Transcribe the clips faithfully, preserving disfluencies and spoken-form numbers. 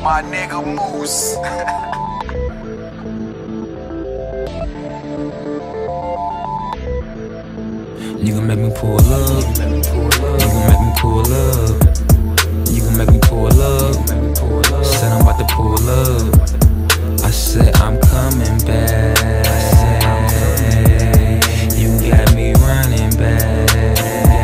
My nigga Moose. You gon' make me pull up. You gon' make me pull up. You gon' make me pull up. Said I'm about to pull up. I said I'm coming back. You got me running back.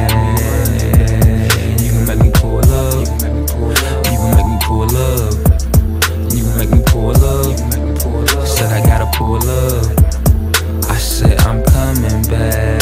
You gon' make me pull up. You gon' make me pull up. You gon' make me pull up. Said I gotta pull up. I said I'm coming back.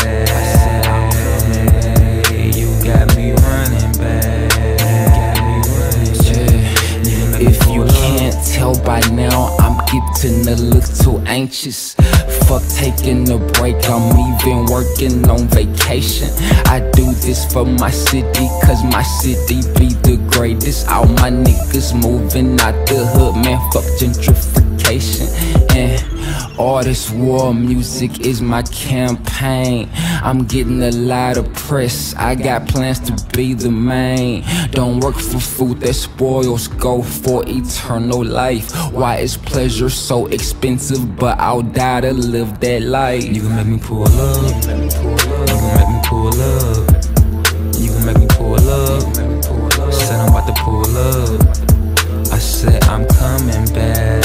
By now, I'm getting a little anxious. Fuck taking a break, I'm even working on vacation. I do this for my city, cause my city be the greatest. All my niggas moving out the hood, man, fuck gentrification. And all this war music is my campaign. I'm getting a lot of press, I got plans to be the main. Don't work for food that spoils, go for eternal life. Why is pleasure so expensive, but I'll die to live that life? You gon' make me pull up. You gon' make me pull up. You gon' make me pull up. Said I'm about to pull up. I said I'm coming back.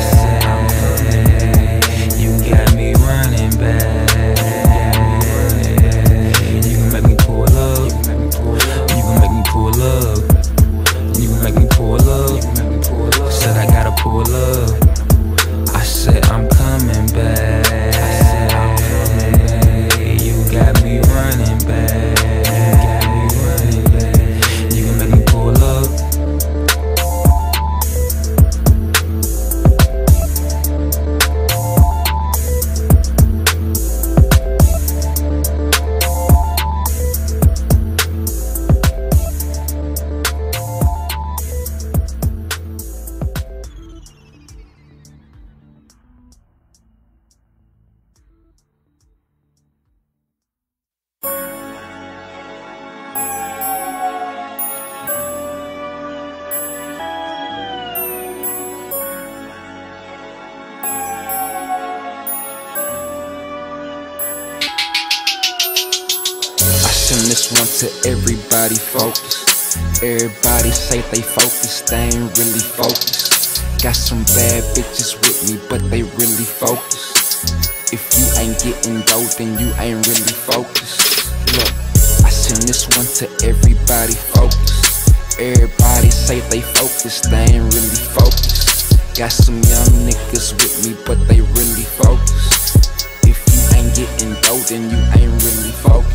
You got me running back. You gon' make me pull up. You gon' make me pull up. You gon' make me pull up. Said I gotta pull up. I said I'm coming back. You got me running back. You gon' make me pull up. This one to everybody focused. Everybody say they focused, they ain't really focused. Got some bad bitches with me, but they really focused. If you ain't getting dope, then you ain't really focused. Look, I send this one to everybody focused. Everybody say they focused, they ain't really focused. Got some young niggas with me, but they really focused. If you ain't getting dope, then you ain't really focused.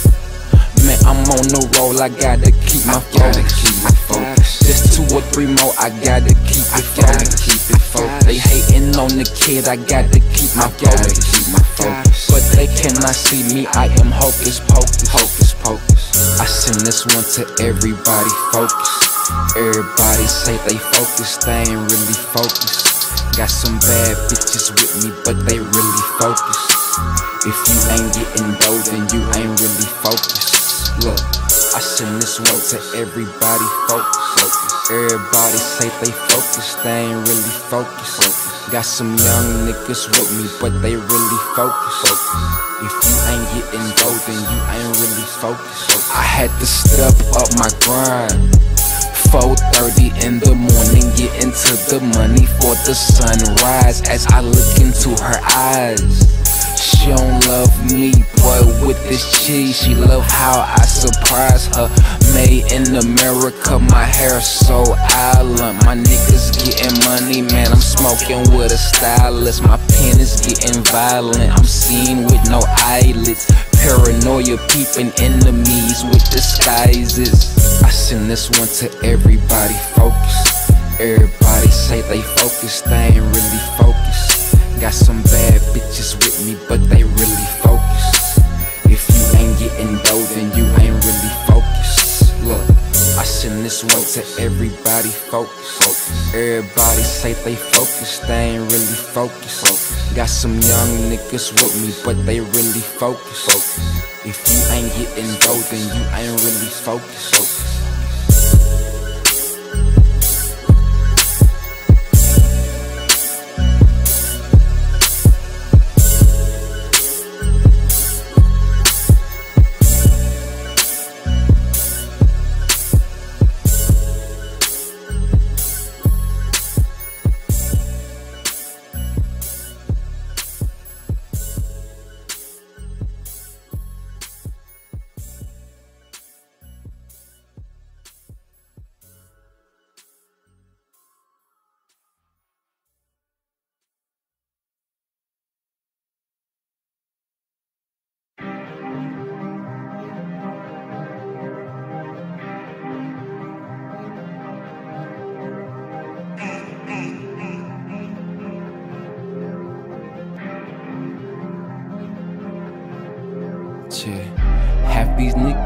Man, I'm on the roll, I gotta keep my focus. Keep my focus. Just two or three more, I gotta keep it focused. Keep it focused. They hating on the kid, I gotta keep my focus. Keep my focus. But they cannot see me, I am hocus pocus. Hocus pocus. I send this one to everybody focused. Everybody say they focused, they ain't really focused. Got some bad bitches with me, but they really focused. If you ain't getting dope, then you ain't really focused. Look, I send this one to everybody focused. Everybody say they focused, they ain't really focused. Got some young niggas with me, but they really focused. If you ain't getting dope, then you ain't really focused. I had to step up my grind. four thirty in the morning, get into the money for the sunrise. As I look into her eyes, she don't love me, boy, with this cheese. She love how I surprise her. Made in America, my hair so island. My niggas getting money, man, I'm smoking with a stylist. My pen is getting violent, I'm seen with no eyelids. Paranoia peeping enemies with disguises. I send this one to everybody focused. Everybody say they focused, they ain't really focused. Got some bad bitches with me, but they really focused. If you ain't getting dope, then you ain't really focused. Look, I send this one to everybody focused. Everybody say they focused, they ain't really focused. Got some young niggas with me, but they really focused. If you ain't getting dope, then you ain't really focused.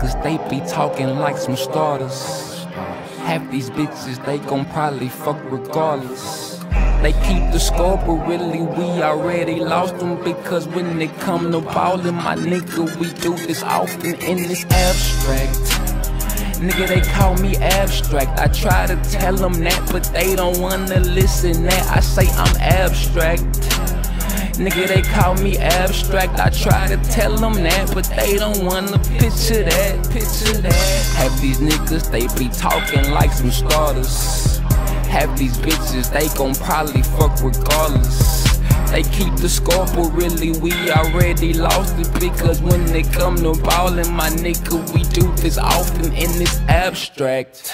niggas, they be talking like some starters. Half these bitches, they gon' probably fuck regardless. They keep the score, but really we already lost them. Because when it come to ballin', my nigga, we do this often in this abstract. Nigga, they call me abstract. I try to tell them that, but they don't wanna listen that. I say I'm abstract. Nigga, they call me abstract. I try to tell them that, but they don't wanna picture that, picture that. Half these niggas, they be talking like some starters. Half these bitches, they gon' probably fuck regardless. They keep the score, but really we already lost it. Because when they come to ballin', my nigga, we do this often in this abstract.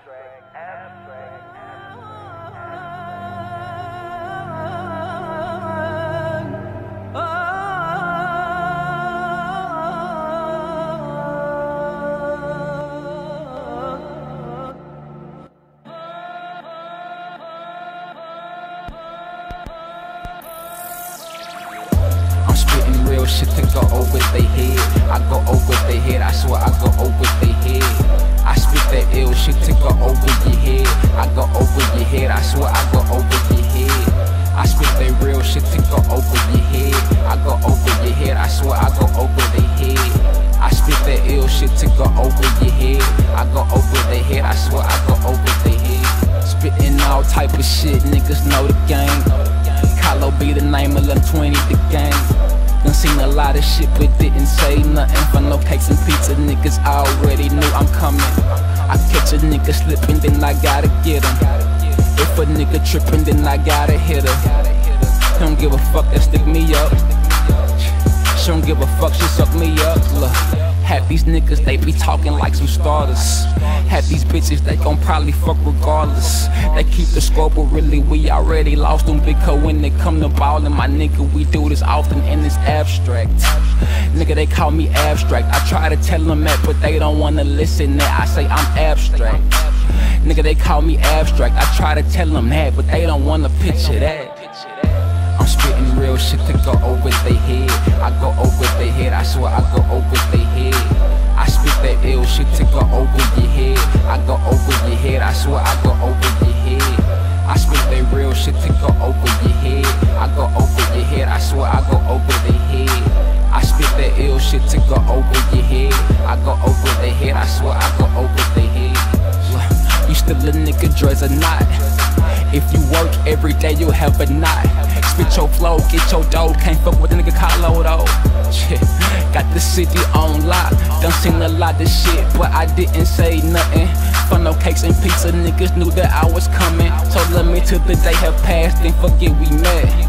Real shit to go over they head. I go over they head, I swear I go over they head. I spit that ill shit to go over your head. I go over your head, I swear I go over your head. I spit that real shit to go over your head. I go over your head, I swear I go over their head. I spit that ill shit to go over your head. I go over their head, I swear I go over their head. Spitting all type of shit, niggas know the game. Carlo be the name, eleven twenty the game. Done seen a lot of shit but didn't say nothing. For no cakes and pizza, niggas already knew I'm coming. I catch a nigga slipping, then I gotta get him. If a nigga tripping, then I gotta hit her. Don't give a fuck, that stick me up. She don't give a fuck, she suck me up. Look, half these niggas, they be talking like some starters. Half these bitches, they gon' probably fuck regardless. They keep the score, but really we already lost them. Because when they come to ballin', my nigga, we do this often in this abstract. Nigga, they call me abstract. I try to tell them that, but they don't wanna listen that. I say I'm abstract. Nigga, they call me abstract. I try to tell them that, but they don't wanna picture that. I'm spitting real shit to go over their head. I go over their head, I swear I go over their head. I spit that ill shit to go over your head. I go over your head, I swear I go over your head. I spit that real shit to go over your head. I go over your head, I swear I go over their head. I spit that ill shit to go over your head. I go over their head, I swear I go over their head. You still a nigga, drugs or not? If you work every day, you'll have a knot. Spit your flow, get your dough. Can't fuck with a nigga Carlo though. Shit, got the city on lock. Done seen a lot of shit, but I didn't say nothing. For no cakes and pizza, niggas knew that I was coming. So let me till the day have passed, then forget we met.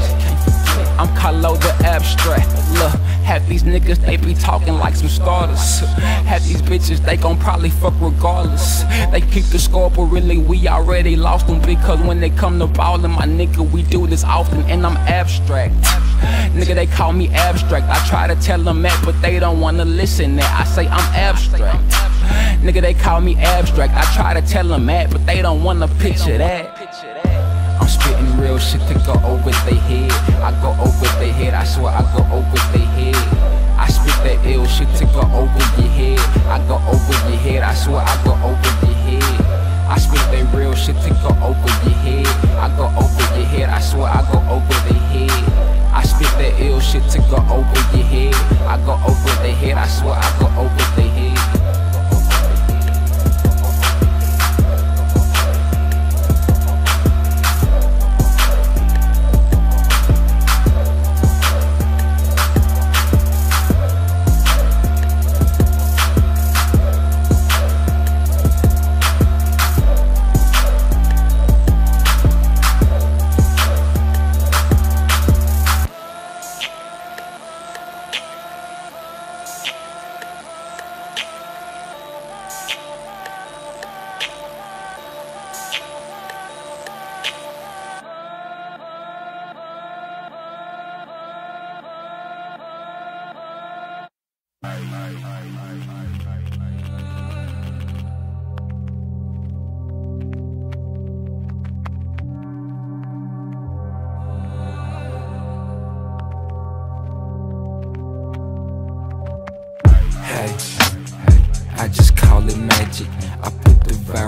I'm Carlo the abstract. Look, half these niggas, they be talking like some starters. Half these bitches, they gon' probably fuck regardless. They keep the score, but really we already lost them. Because when they come to ballin', my nigga, we do this often and I'm abstract. Nigga, they call me abstract. I try to tell them that, but they don't wanna listen that. I say I'm abstract. Nigga, they call me abstract. I try to tell them that, but they don't wanna picture that. I'm spitting real shit to go over their head. I go over their head, I swear I go over their head. I spit that ill shit to go over your head. I go over your head, I swear I go over your head. I spit that real shit to go over your head. I go over your head, I swear I go over their head. I spit that ill shit to go over your head. I go over their head, I swear I go over their head.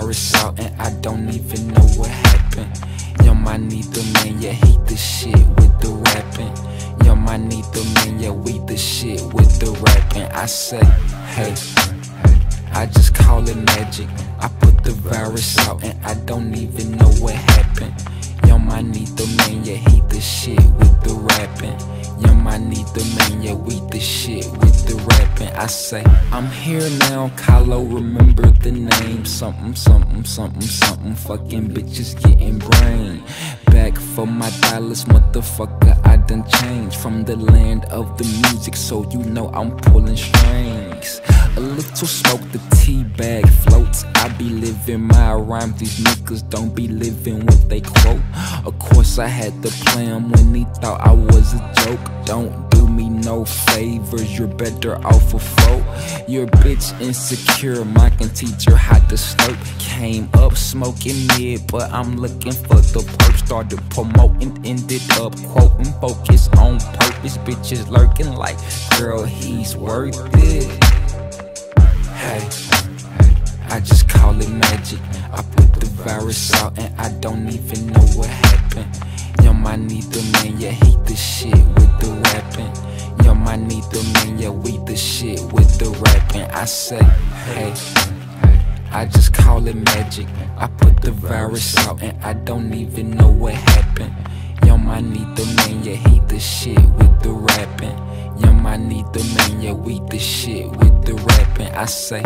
virus out and I don't even know what happened. Yo, my need the man, yeah, he the shit with the rapping. Yo, my need the man, yeah, we the shit with the rapping. I say, hey, I just call it magic. I put the virus out and I don't even know what happened. Yo, my need the man, yeah, he the shit with the rapping. Yo, my need the man, yeah, we the shit with the rapping. I say, I'm here now, Kylo, remember the name. Something, something, something, something, fucking bitches getting brain. Back for my dollars, motherfucker, I done changed from the land of the music, so you know I'm pulling strings. A little smoke, the tea bag floats. I be living my rhyme, these niggas don't be living what they quote. Of course I had to play him when he thought I was a joke. Don't do me no favors, you're better off a foe. Your bitch insecure, I can teach her how to slurp. Came up smoking mid, but I'm looking for the perp. Started promoting, ended up quoting, focus on purpose. Bitches lurking like, girl, he's worth it. Hey, I just call it magic. I put the virus out and I don't even know what happened. Yo, my need the man, yeah, he the shit with the rapping. Yo, my need the man, yeah, we the shit with the rapping. I say, hey, I just call it magic. I put the virus out and I don't even know what happened. Yo, my need the man, yeah, he the shit with the rapping. Yo, my need the man, yeah, we the shit with the rapping. I say,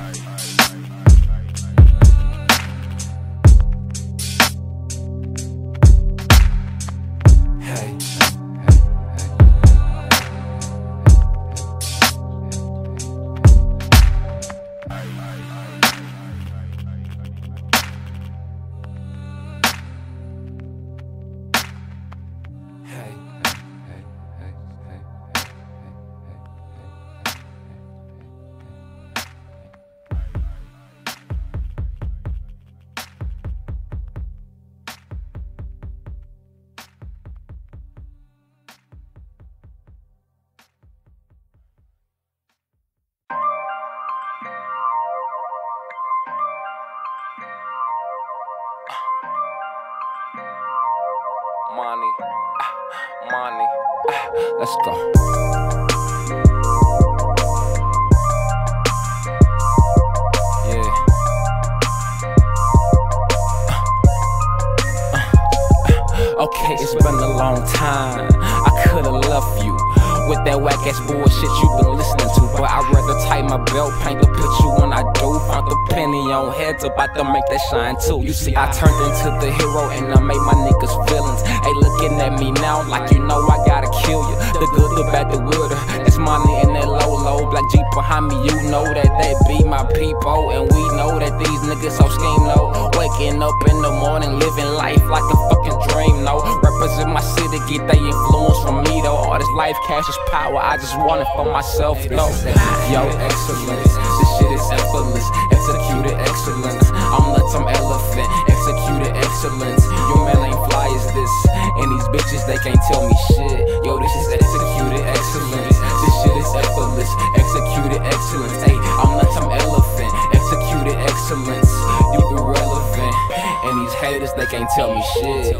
hey. Money, money, let's go. Yeah. Okay, it's been a long time. I could've left you with that whack ass bullshit you been listening to, but I'd rather tighten my belt, paint the picture when I do. Found the penny on heads, about to make that shine too. You see, I turned into the hero and I made my niggas villains. Hey, looking at me now like you know I gotta kill you. The good, the bad, the weirder. It's money in that low, low black Jeep behind me. You know that that be my people, and we know that these niggas so scheme low. Waking up in the morning, living life like a fucking dream. No, represent my city, get they influence from me though. All this life, cash is power, I just want it for myself though. Yo, excellence, this shit is effortless. Executed excellence, I'm like some elephant. Executed excellence, your man ain't fly as this, and these bitches they can't tell me shit. Yo, this is executed excellence. This shit is effortless. Executed excellence. Hey, I'm like some elephant. Executed excellence, you irrelevant, and these haters they can't tell me shit.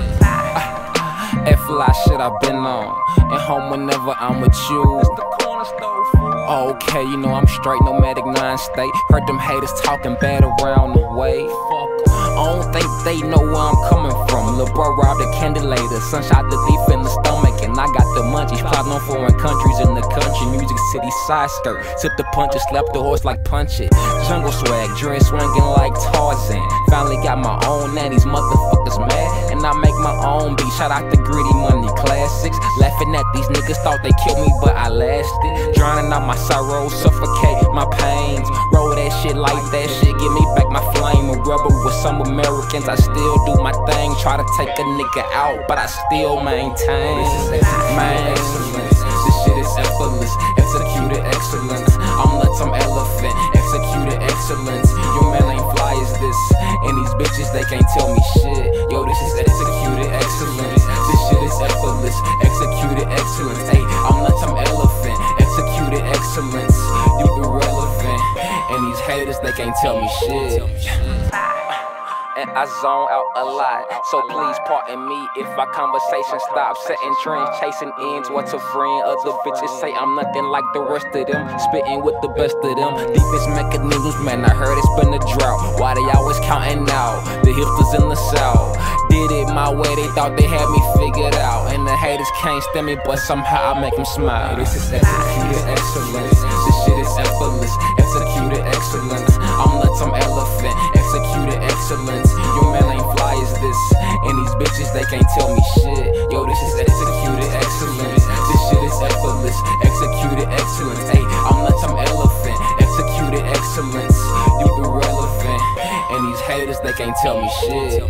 F-lie shit I've been on, and home whenever I'm with you. Okay, you know I'm straight, nomadic non-state. Heard them haters talking bad around the way. I don't think they know where I'm coming from. Lil' bro robbed a candelator, sun shot the thief in the stomach, and I got the munchies. Plotting on foreign countries in the country, music city side skirt. Sip the punches, slap the horse like punch it. Jungle swag, dress swinging like Tarzan. Finally got my own, now these motherfuckers mad, and I make my own beat. Shout out to Gritty Money Classics. Laughing at these niggas, thought they killed me, but I lasted. Drowning out my sorrow, suffocate my pains. Roll that shit like that shit, give me back my flame. A rebel with some Americans, I still do my thing. Try to take a nigga out, but I still maintain. This is my excellence. This shit is effortless. Executed excellence. I'm like some elephant. Executed excellence. Your man ain't fly as this, and these bitches they can't tell me shit. Yo, this is executed excellence. This shit is effortless. Executed excellence. Hey, I'm like some elephant. Executed excellence. You irrelevant, and these haters they can't tell me shit. And I zone out a lot, so please pardon me if our conversation stops. Setting trends, chasing ends, what's a friend? Other bitches say I'm nothing like the rest of them, spitting with the best of them. Deepest mechanisms, man, I heard it's been a drought. Why they always counting out? The hipsters in the south did it my way, they thought they had me figured out. And the haters can't stand me, but somehow I make them smile. This is executed excellence, this shit is effortless. Executed excellence, I'm nuts, I'm elephant. Executed excellence, your man ain't fly as this. And these bitches, they can't tell me shit. Yo, this is executed excellence, this shit is effortless. Executed excellence, hey, I'm nuts, I'm elephant. Executed excellence, you irrelevant. And these haters, they can't tell me shit.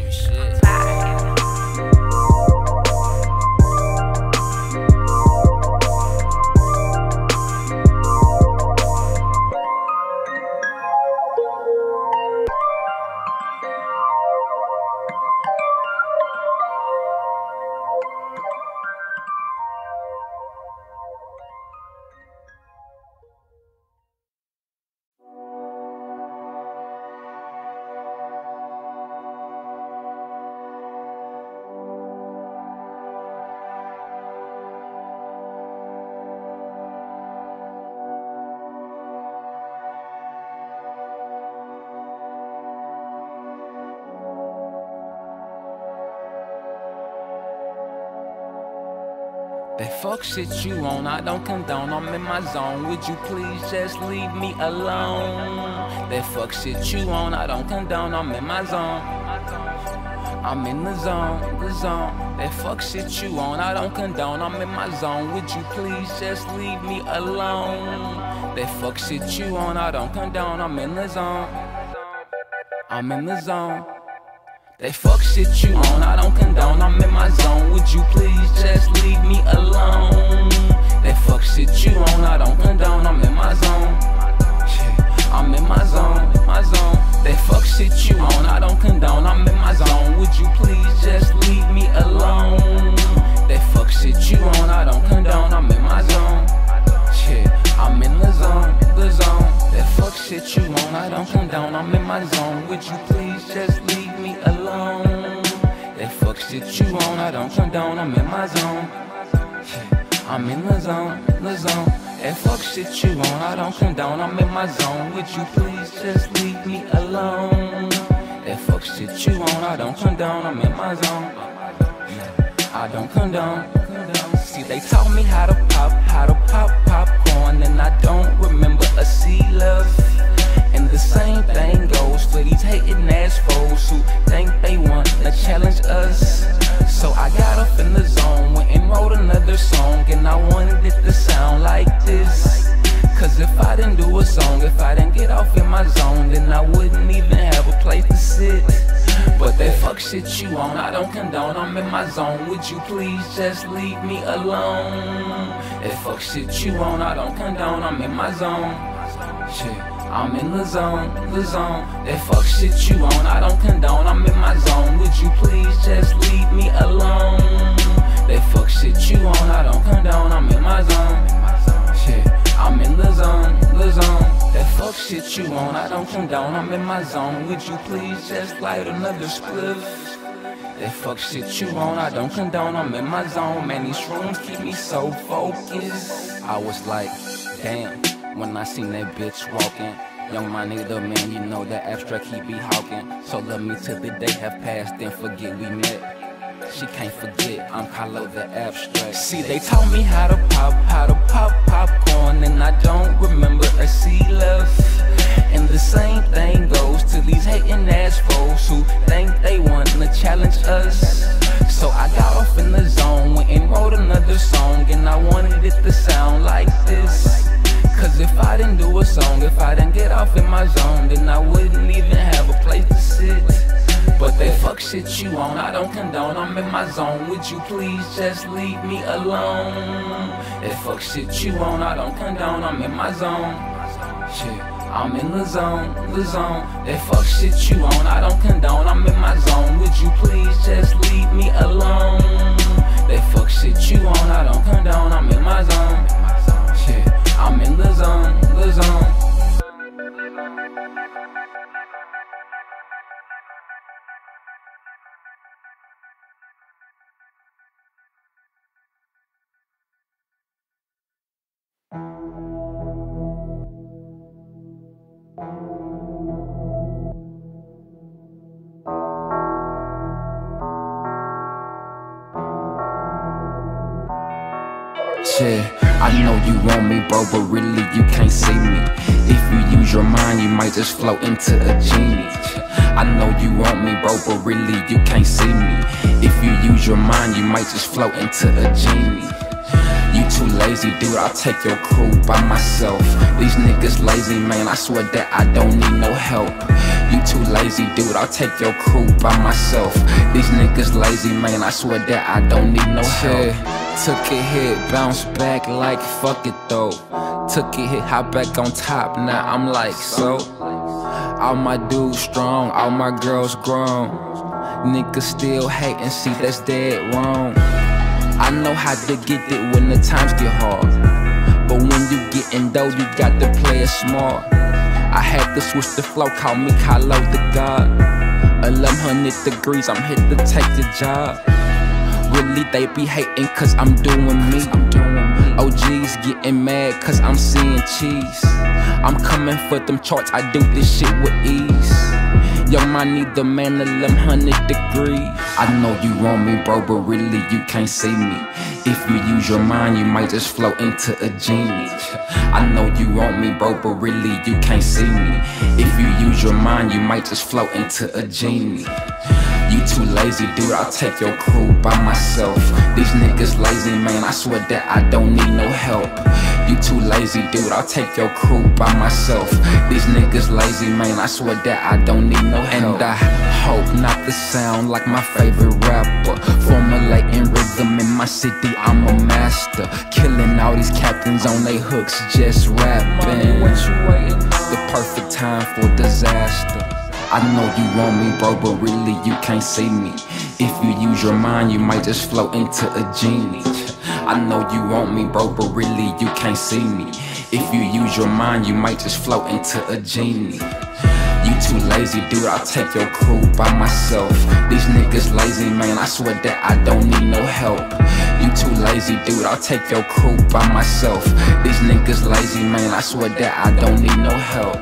That fuck shit you on, I don't condone, I'm in my zone. Would you please just leave me alone? That fuck shit you on, I don't condone, I'm in my zone. I'm in the zone, the zone. That fuck shit you on, I don't condone, I'm in my zone. Would you please just leave me alone? That fuck shit you on, I don't condone, I'm in the zone. I'm in the zone. They fuck shit you on, I don't condone, I'm in my zone. Would you please just leave me alone? They fuck shit you on, I don't condone, I'm in my zone. I'm in my zone, my zone. They fuck shit you on, I don't condone, I'm in my zone. Would you please just leave me alone? They fuck shit you on, I don't condone, I'm in my zone. I'm in the zone, the zone. That fuck shit you on, I don't condone, I'm in my zone. Would you please just leave me alone? That fuck shit you on, I don't condone, I'm in my zone. I'm in the zone, the zone. That fuck shit you on, I don't condone, I'm in my zone. Would you please just leave me alone? That fuck shit you on, I don't condone, I'm in my zone. I don't condone. See, they taught me how to pop, how to pop popcorn, and I don't remember a C love. And the same thing goes for these hating ass foes who think they want to challenge us. So I got up in the zone, went and wrote another song, and I wanted it to sound like this. Cause if I didn't do a song, if I didn't get off in my zone, then I wouldn't even have a place to sit. But that fuck shit you on, I don't condone, I'm in my zone. Would you please just leave me alone? That fuck shit you on, I don't condone, I'm in my zone. Shit, I'm in the zone, the zone. That fuck shit you on, I don't condone, I'm in my zone. Would you please just leave me alone? That fuck shit you on, I don't condone, I'm in my zone. Shit, I'm in the zone, the zone. That fuck shit you on, I don't condone, I'm in my zone. Would you please just light another spliff? That fuck shit you on, I don't condone, I'm in my zone. Man, these shrooms keep me so focused. I was like, damn, when I seen that bitch walking. Young my nigga, man, you know that abstract he be hawking. So love me till the day have passed, then forget we met. She can't forget, I'm Carlo the abstract. See, they taught me how to pop, how to pop popcorn, and I don't remember a C love. And the same thing goes to these hating ass foes who think they want to challenge us. So I got off in the zone, went and wrote another song, and I wanted it to sound like this. Cause if I didn't do a song, if I didn't get off in my zone, then I wouldn't even have a place to sit. But that fuck shit you on, I don't condone, I'm in my zone. Would you please just leave me alone? That fuck shit you on, I don't condone, I'm in my zone. Shit, I'm in the zone, the zone. That fuck shit you on, I don't condone, I'm in my zone. Would you please just leave me alone? That fuck shit you on, I don't condone, I'm in my zone. Shit, I'm in the zone, the zone. Shit, I know you want me, bro, but really you can't see me. If you use your mind, you might just float into a genie. I know you want me, bro, but really you can't see me. If you use your mind, you might just float into a genie. You too lazy, dude, I'll take your crew by myself. These niggas lazy, man, I swear that I don't need no help. You too lazy, dude, I'll take your crew by myself. These niggas lazy, man, I swear that I don't need no help. Took a hit, bounced back like fuck it though. Took a hit, hop back on top, now I'm like so. All my dudes strong, all my girls grown. Niggas still hating, see that's dead wrong. I know how to get it when the times get hard, but when you getting dough, you got to play it smart. I had to switch the flow, call me Carlo the God. eleven hundred degrees, I'm here to take the job. Really, they be hating cause I'm doing me. O Gs getting mad cause I'm seeing cheese. I'm coming for them charts, I do this shit with ease. Yo, I need the man eleven hundred degrees. I know you want me, bro, but really you can't see me. If you use your mind, you might just float into a genie. I know you want me, bro, but really you can't see me. If you use your mind, you might just float into a genie. You too lazy, dude, I'll take your crew by myself. These niggas lazy, man, I swear that I don't need no help. You too lazy, dude, I'll take your crew by myself. These niggas lazy, man, I swear that I don't need no help. And I hope not to sound like my favorite rapper. Formulating rhythm in my city, I'm a master. Killing all these captains on they hooks, just rapping. The perfect time for disaster. I know you want me, bro, but really you can't see me. If you use your mind, you might just float into a genie. I know you want me, bro, but really you can't see me. If you use your mind, you might just float into a genie. You too lazy, dude, I'll take your crew by myself. These niggas lazy, man, I swear that I don't need no help. You too lazy, dude, I'll take your crew by myself. These niggas lazy, man, I swear that I don't need no help.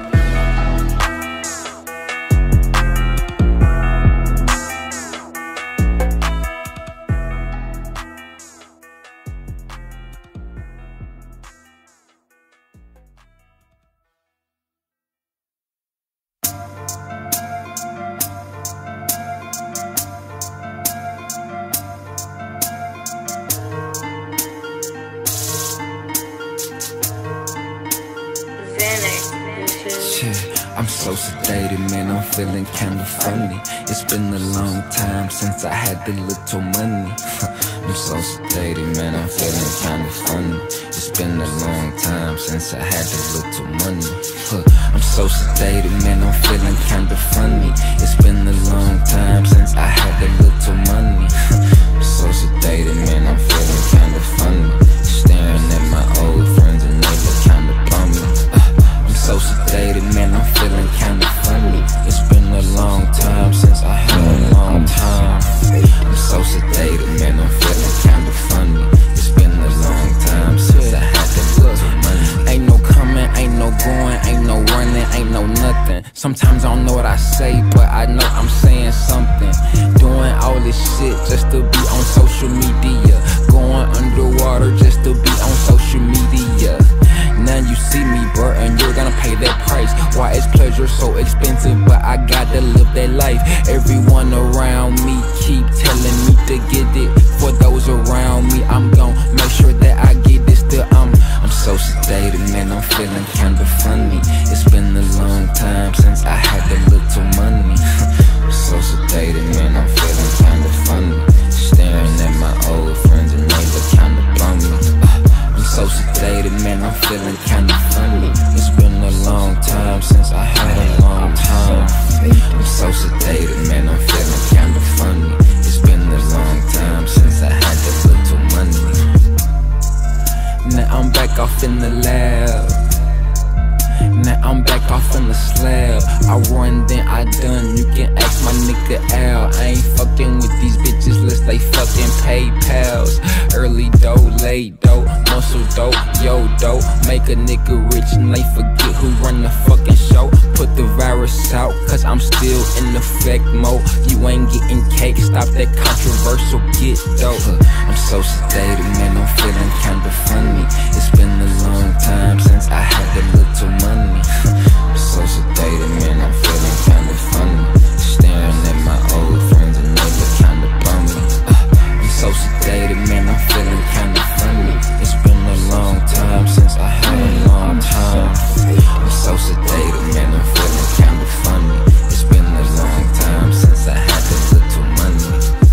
I'm so sedated, man, I'm feeling kinda funny. It's been a long time since I had the little money. I'm so sedated, man, I'm feeling kinda funny. It's been a long time since I had the little money. I'm so sedated, man, I'm feeling kinda funny. It's been a long time since I had the little money. I'm so sedated, man, I'm feeling kinda funny. Staring at my old friends and they look kinda bummy. I'm so sedated, man, I'm feeling kinda funny. It's been a long time since I had a long time. I'm so sedated, man, I'm feeling kinda funny. It's been a long time since I had that little money. Ain't no coming, ain't no going, ain't no running, ain't no nothing. Sometimes I don't know what I say, but I know I'm saying something. Doing all this shit just to be on social media. Going underwater just to be on social media. Now you see me, bro, and you're gonna pay that price. Why is pleasure so expensive, but I gotta live that life. Everyone around me keep telling me to get it. For those around me, I'm gon' make sure that I get it. Still, I'm, I'm so sedated, man, I'm feeling kinda funny. It's been a long time since I had a little money. I'm so sedated, man, I'm feeling kinda funny. Staring at my old friends and they look kinda bummy. I'm so sedated, man, I'm feeling kinda funny. It's been a long time since I had a long time. I'm so sedated, man, I'm feeling kinda funny. It's been a long time since I had that little money. Now I'm back off in the lab. Now I'm back off on the slab. I run, then I done. You can ask my nigga Al. I ain't fucking with these bitches unless they fucking PayPals. Early dough, late dough, muscle dope, yo dope. Make a nigga rich and they forget who run the fucking show. Put the virus out, cause I'm still in effect mode. You ain't getting cake, stop that controversial get dope. I'm so sedated, man, I'm feeling kinda funny. It's been a long time since I had a little money. I'm so sedated, man, I'm feeling kinda funny. Staring at my old friends and they look kinda bummy. uh, I'm so sedated, man, I'm feeling kinda funny. It's been a long time since I had a long time. I'm so sedated, man, I'm feeling kinda funny. It's been a long time since I had a little money.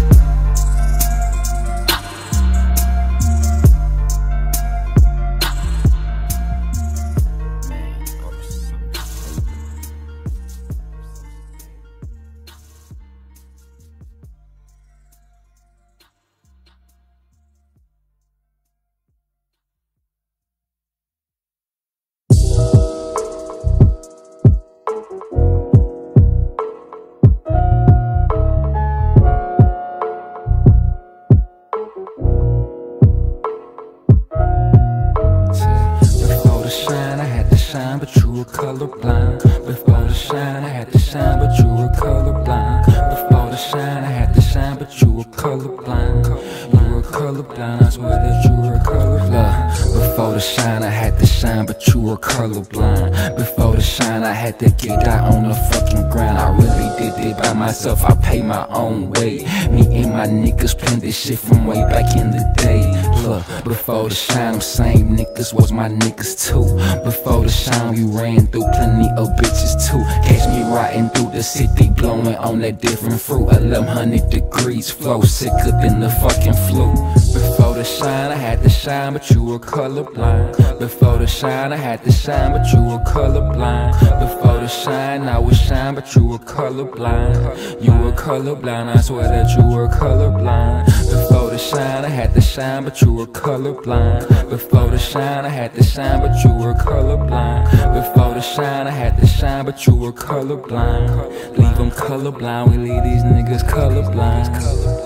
But you were colorblind. Before the shine, I had to shine, but you were colorblind. Before the shine, I had to shine, but you were colorblind. You were colorblind, I swear that you were colorblind. Before the shine, I had to shine, but you were colorblind. Before the shine, I had to get out on the fucking grind. I really did it by myself, I pay my own way. Me and my niggas planned this shit from way back in the day. Look, before the shine, them same niggas was my niggas too. Before the shine, we ran through plenty of bitches too. Catch me riding through the city, blowing on that different fruit. eleven hundred degrees, flow sicker than the fucking flu. Before the shine, I had to shine, but you were colorblind. Before the shine, I had to shine, but you were colorblind. Before the shine, I was shine, but you were colorblind. You were colorblind, I swear that you were colorblind. Before the shine, I had to shine, but you were colorblind. Before the shine, I had to shine, but you were colorblind. Before the shine, I had to shine, but you were colorblind. Leave them colorblind, we leave these niggas colorblind.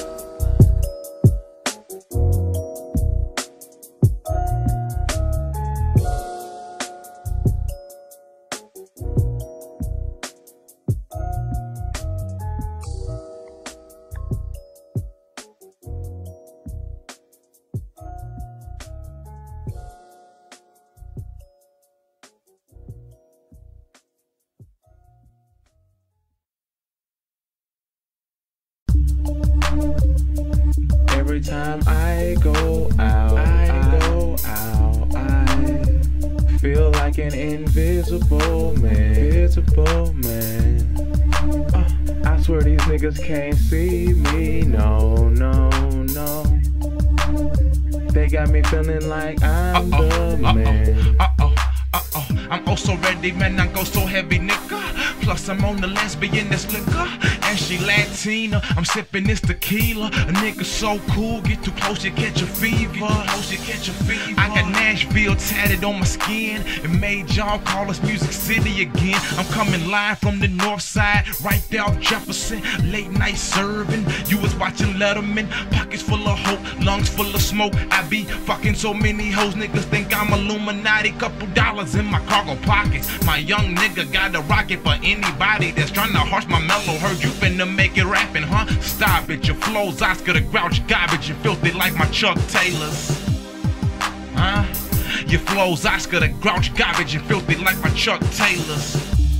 Every time I go out, I go out, I feel like an invisible man, invisible man. Uh, I swear these niggas can't see me, no, no, no. They got me feeling like I'm uh -oh, the uh -oh, man. Uh oh, uh oh, I'm oh so ready, man. I go so heavy, nigga. Plus I'm on the lesbian that's liquor, and she Latina. I'm sipping this tequila. A nigga so cool, get too close, you catch a fever. Close, you catch a fever. I got Nashville tatted on my skin. It made y'all call us Music City again. I'm coming live from the north side, right there off Jefferson. Late night serving. You was watching Letterman. Pockets full of hope, lungs full of smoke. I be fucking so many hoes, niggas think I'm Illuminati. Couple dollars in my cargo pockets. My young nigga got a rocket for anybody that's trying to harsh my mellow. Heard you finna make it rapping, huh? Stop it, your flow's Oscar the Grouch garbage. You filthy like my Chuck Taylors, huh? Your flow's Oscar the Grouch garbage. You filthy like my Chuck Taylors.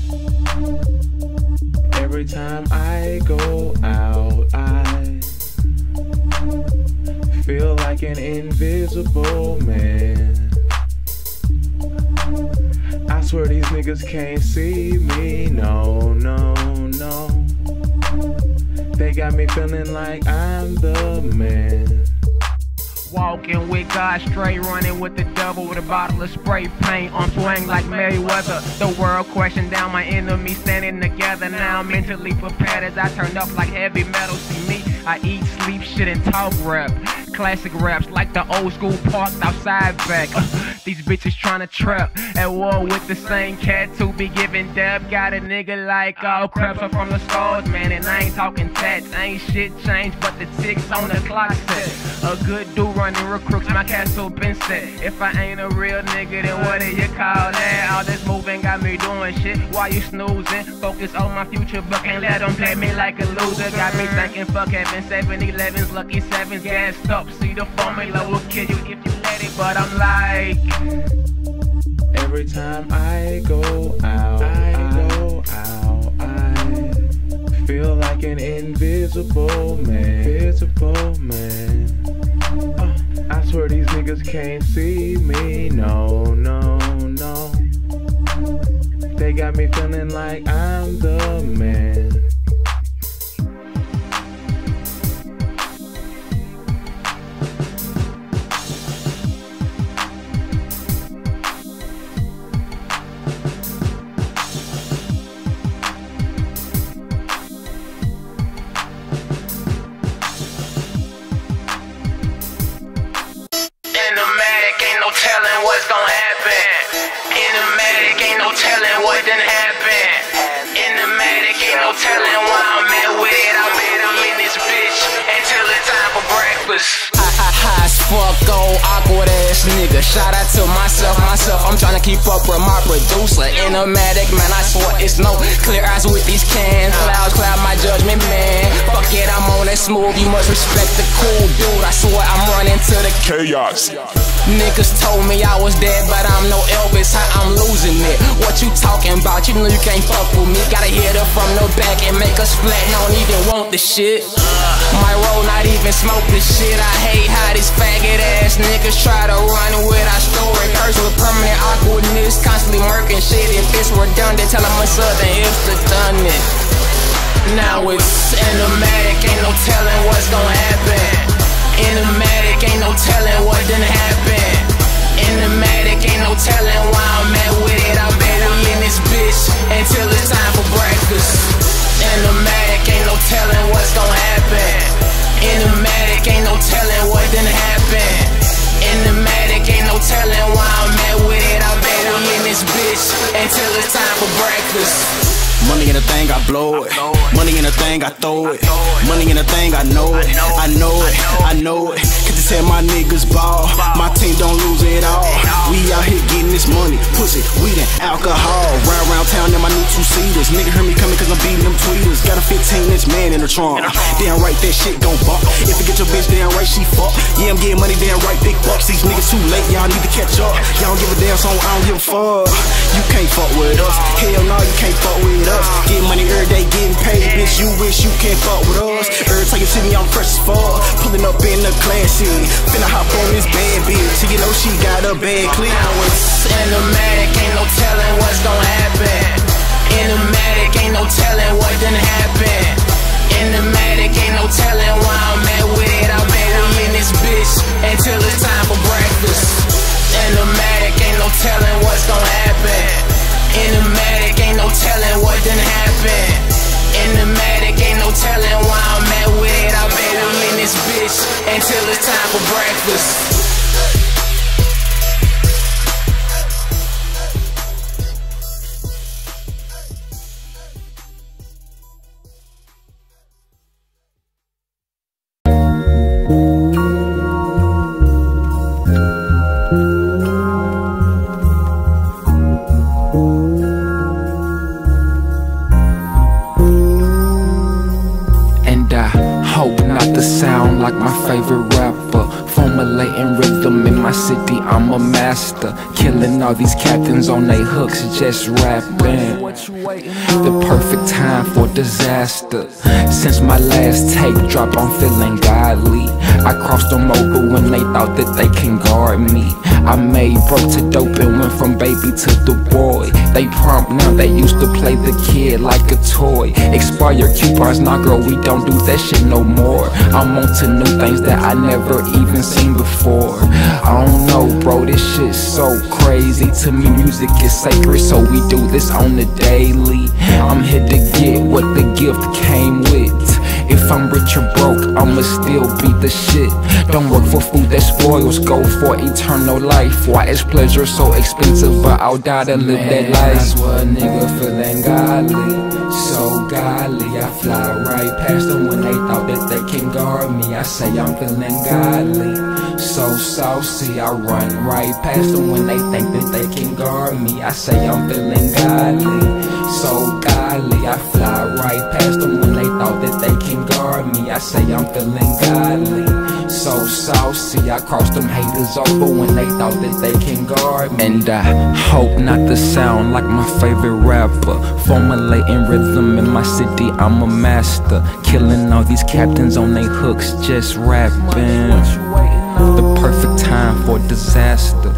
Every time I go out, I feel like an invisible man. I swear these niggas can't see me, no, no, no. They got me feeling like I'm the man. Walking with God straight, running with the devil with a bottle of spray paint on swing like Mayweather. The world crashing down, my enemies standing together. Now I'm mentally prepared as I turn up like heavy metal. See me, I eat, sleep, shit, and talk rap. Classic raps like the old school parked outside back. Uh, these bitches tryna trap at war with the same cat to be giving dab. Got a nigga like all craps are from the stars, man, and I ain't talking tats. Ain't shit changed but the ticks on the clock set. A good dude running recruits, my castle been set. If I ain't a real nigga, then what do you call that? All this moving got me doing shit while you snoozing. Focus on my future, but can't let them play me like a loser. Got me thinking fuck heaven, seven elevens, lucky sevens, gassed up. See the formula will kill you if you let it, but I'm like, every time I go out, I go out, I feel like an invisible man, invisible man. Uh, I swear these niggas can't see me, no, no, no. They got me feeling like I'm the man. telling what's gonna happen. In the medic, ain't no telling what done happen. In the medic, ain't no telling why I'm at with it. I bet I'm in this bitch until it's time for breakfast. High as fuck, old awkward ass nigga. Shout out to myself, myself. I'm trying to keep up with my producer. Intermatic, man, I swear it's no clear eyes with these cans. Clouds cloud my judgment, man. Fuck it, I'm on that smooth. You must respect the cool dude. I swear I'm running to the chaos. Niggas told me I was dead, but I'm no Elvis. How I'm losing it. What you talking about? You know you can't fuck with me. Gotta hit her from the back and make us flat. Don't even want the shit. My roll not even smoke this shit. I hate how these faggot ass niggas try to run with our story. Curse with permanent awkwardness, constantly murking shit. If it's redundant, tell them I'm southern if the done it. Now it's Intermatic, ain't no telling what's gonna happen. Intermatic, ain't no telling what done happen. Intermatic, ain't no telling why I'm at with it. I bet I'm in this bitch until it's time for breakfast. Intermatic, ain't no telling what's gonna happen. Intermatic, ain't no telling what done happen. Intermatic, ain't no telling why I'm at with it. I bet I'm in this bitch until it's time for breakfast. Money in a thing, I blow it. Money in a thing, I throw it. Money in a thing, I know it. I know it, I know it. Cause it's my niggas ball. My team don't lose it all. We out here getting this money. Pussy, weed and alcohol. Ride around town in my new two-seaters. Nigga heard me coming cause I'm beating them tweeters. Got a fifteen inch man in the trunk. Damn right, that shit gon' buck. If you get your bitch, damn right, she fuck. Yeah, I'm getting money, damn right, big bucks. These niggas too late, y'all need to catch up. Y'all don't give a damn, so I don't give a fuck. You can't fuck with us. Hell no, you can't fuck with us. Get money every day, getting paid, bitch. You wish you can't fuck with us. Every time you see me, I'm fresh as fuck. Pulling up in the classic. Finna hop on this bad bitch. You know she got a bad clip. Now it's Intermatic, ain't no telling what's gonna happen. Intermatic, ain't no telling what done happen. Intermatic, ain't no telling why I'm at with it. I bet I'm in this bitch until it's time for breakfast. Intermatic, ain't no telling what's gonna happen. Intermatic, ain't no telling what done happen. Intermatic, ain't no telling why I'm at with it. I bet I'm in this bitch until it's time for breakfast. Sound like my favorite rapper, formulating rhythm in my city, I'm a master. Killing all these captains on they hooks, just rapping. The perfect time for disaster. Since my last tape drop, I'm feeling godly. I crossed them over when they thought that they can guard me. I made broke to dope and went from baby to the boy. They prompt now, they used to play the kid like a toy. Expire coupons, nah girl, we don't do that shit no more. I'm on to new things that I never even seen before. I don't know bro, this shit's so crazy. To me music is sacred, so we do this on the daily. I'm here to get what the gift came with. If If I'm rich or broke, I'ma still be the shit. Don't work for food that spoils, go for eternal life. Why is pleasure so expensive, but I'll die to live Man, that life? That's what a nigga feeling godly, so godly. I fly right past them when they thought that they can guard me. I say I'm feeling godly, so saucy. I run right past them when they think that they can guard me. I say I'm feeling godly, so godly. I fly right past them when they thought that they can guard me. I say I'm feeling godly, so saucy. I cross them haters over when they thought that they can guard me. And I hope not to sound like my favorite rapper, formulating rhythm in my city, I'm a master. Killing all these captains on they hooks, just rapping. The perfect time for disaster.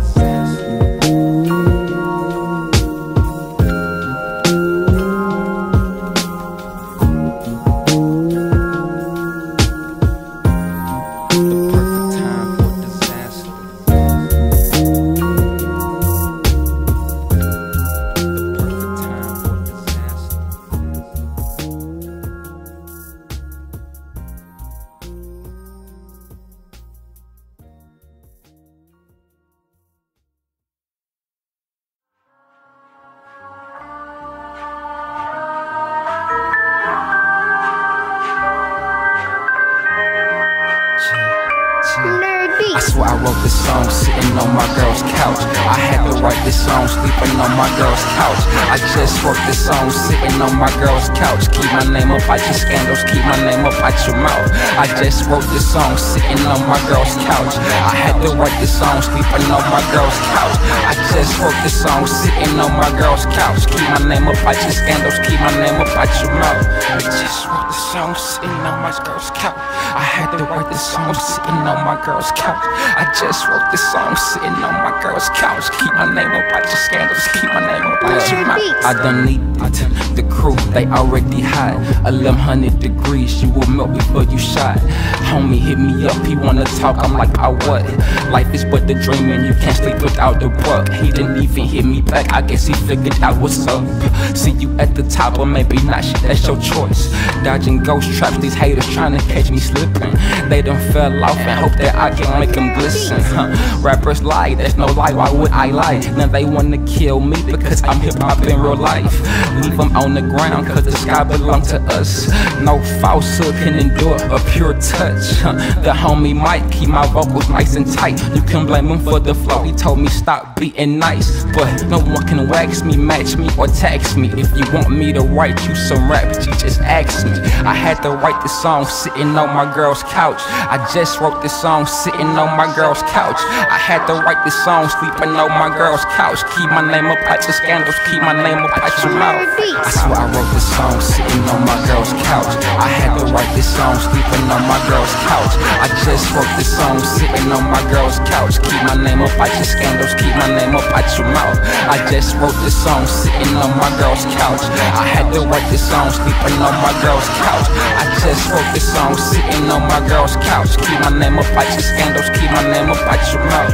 I swear I wrote this song sitting on my girl's couch. I had to write this song sleeping on my girl's couch. I just wrote this song sitting on my girl's couch. Keep my name up out your scandals, keep my name up out your mouth. I just wrote this song sitting on my girl's couch. I had to write this song sleeping on my girl's couch. I just wrote this song sitting on my girl's couch. Keep my name up out your scandals, keep my name up out your mouth. I just wrote this song sitting on my girl's couch. I had to write this song sitting on my girl's couch. I just wrote this song sitting on my girl's couch. Keep my name up out your scandals, keep my name up out your mouth. I done need it, the crew, they already hot. eleven hundred degrees, you will melt before you shot. Homie hit me up, he wanna talk, I'm like, I what? Life is but the dream and you can't sleep without the buck. He didn't even hit me back, I guess he figured out what's up. See you at the top or maybe not, shit, that's your choice. Dodging ghost traps, these haters trying to catch me slipping. They done fell off and hope that I can make them glisten. Huh. Rappers lie, there's no lie, why would I lie? Now they wanna kill me because I'm hip-hop in real life. Leave them on the ground cause the sky belong to us. No falsehood can endure a pure touch. Huh. The homie Mike keep my vocals nice and tight. You can blame him for the flow, he told me stop being nice. But no one can wax me, match me, or tax me. If you want me to write you some rap, you just ask me. I had to write this song sitting on my girl's couch. I just wrote this song sitting on my girl's couch. I had to write this song sleeping on my girl's couch. Keep my name up out your scandals, keep my name up out your mouth. I swear I wrote this song sitting on my girl's couch. I had to write this song sleeping on my girl's couch. I just wrote this song sitting on my girl's couch. Keep my name up out your scandals, keep my name up out your mouth. I just wrote this song sitting on my girl's couch. I had to write this song sleeping on my girl's couch. I just wrote this song sitting on my girl's couch. Keep my name up out your scandals, keep my name up out your mouth.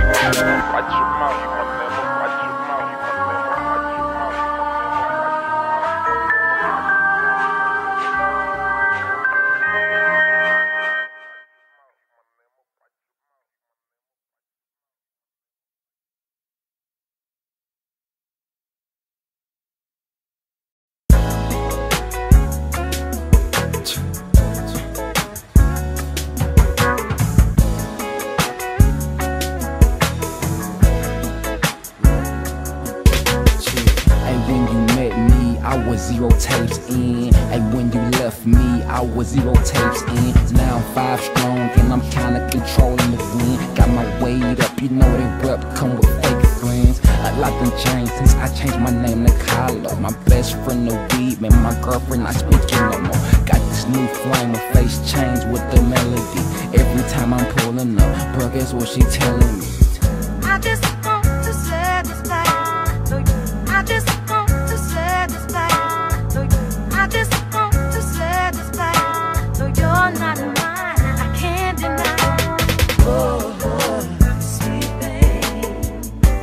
I was zero tapes in, and when you left me, I was zero tapes in. Now I'm five strong, and I'm kinda controlling the wind. Got my weight up, you know they rep come with fake friends. A lot done changed since I changed my name to Kylo. My best friend the weed, man, my girlfriend not speaking no more. Got this new flame, my face changed with the melody. Every time I'm pulling up, bro, guess what she telling me? I just want to satisfy. I just want to satisfy. I just want to satisfy. Though you're not mine, I can't deny. Oh, oh, sweet thing.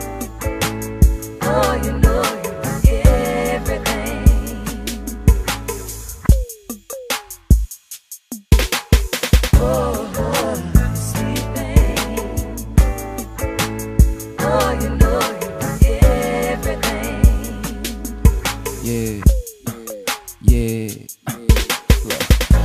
Oh, you know you're everything.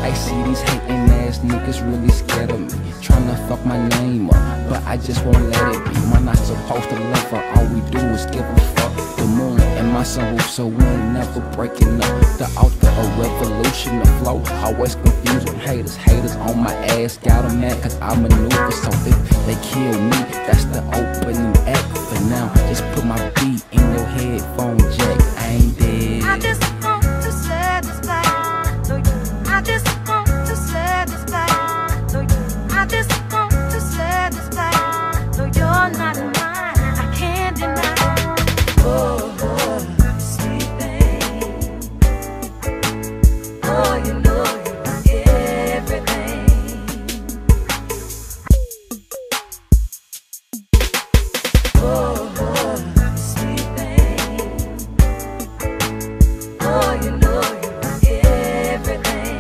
I see these hating ass niggas really scared of me, tryna fuck my name up, but I just won't let it be. Man, not supposed to love her, all we do is give a fuck. The moon and my sun, so we ain't never breaking up. The author of revolution, the flow, always confused with haters. Haters on my ass, got them mad cause I maneuver. So if they kill me, that's the opening act. For now, just put my beat in your headphone jack. I ain't dead. I just want to satisfy. No, you. I just want to satisfy. No, you. I just want to satisfy. No, you're not mine. I can't deny. Oh, oh, sweet thing. Oh, you know you're everything. Oh, oh, sweet thing. Oh, you know you're everything.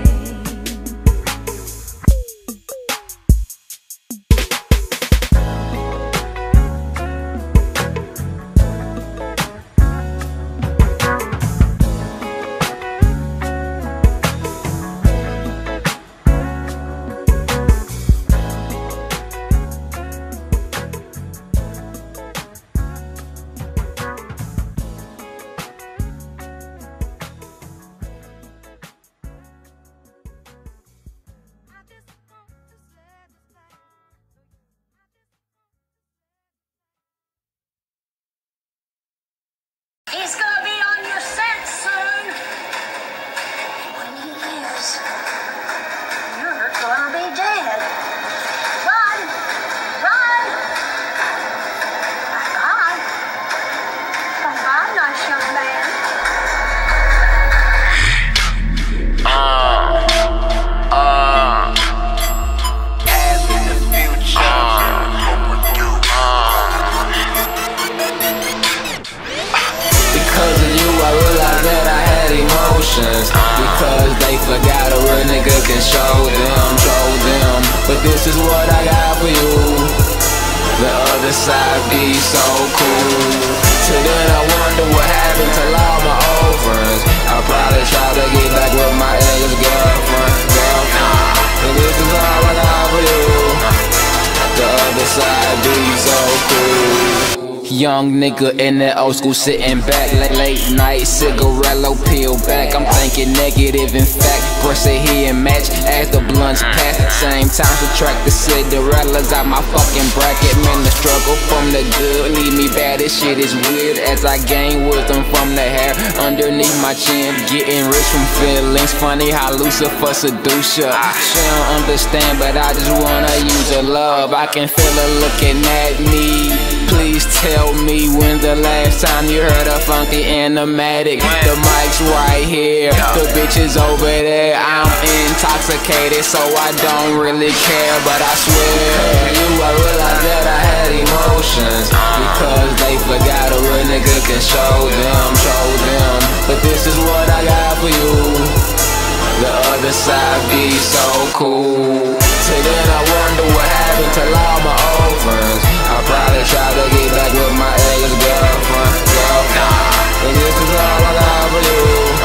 He's gonna be on your set soon. When he is, you're gonna be dead. Run! Run! Bye-bye. Bye-bye, nice young man. Uh, uh, as in the future, uh, Because of you, I realized that I had emotions. Because they forgot a real nigga can show them, show them. But this is what I got for you. The other side be so cool. Till then I wonder what happened to all my old friends. I probably try to get back with my ex-girlfriend, girlfriend. But this is all I got for you. The other side be so cool. Young nigga in that old school sitting back, late, late night, cigarello peel back. I'm thinking negative, in fact, brush it here and match as the blunts pass. Same time subtract the Cinderellas out my fucking bracket. Man, the struggle from the good leave me bad. This shit is weird as I gain wisdom from the hair underneath my chin. Getting rich from feelings, funny how Lucifer seduce ya. She don't understand, but I just wanna use her love. I can feel her looking at me. Please tell me when the last time you heard a funky animatic. The mic's right here, the bitch is over there. I'm intoxicated, so I don't really care. But I swear, you, I realized that I had emotions. Because they forgot a real nigga can show them, show them. But this is what I got for you. The other side be so cool. Till then I wonder what happened to all my old friends. I probably try to get back with my ex-girlfriend, girlfriend. But this is all I got for you.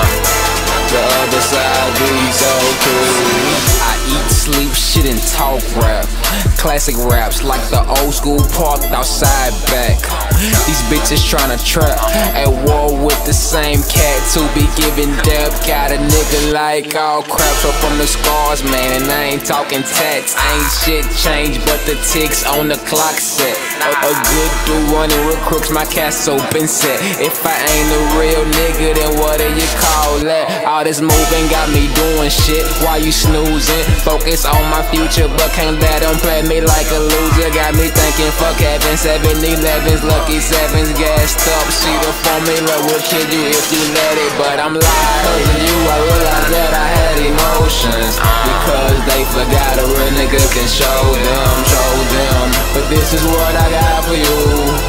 The other side be so cool. I eat, sleep, shit and talk rap. Classic raps like the old school parked outside back. These bitches tryna trap at war with the same cats who be giving depth. Got a nigga like all crap up from the scars, man. And I ain't talking tats. Ain't shit changed but the ticks on the clock set. A, a good dude running with crooks, my cast open set. If I ain't a real nigga, then what do you call that? All this moving got me doing shit while you snoozing. Focus on my future, but can't let them play me like a loser. Got me thinking, fuck having seven elevens, lucky sevens, gassed up. See the formula will kill you if you let it, but I'm lying. Cause of you, I realized that I had emotions. Because they forgot a real nigga can show them, show them. But this is what I got for you.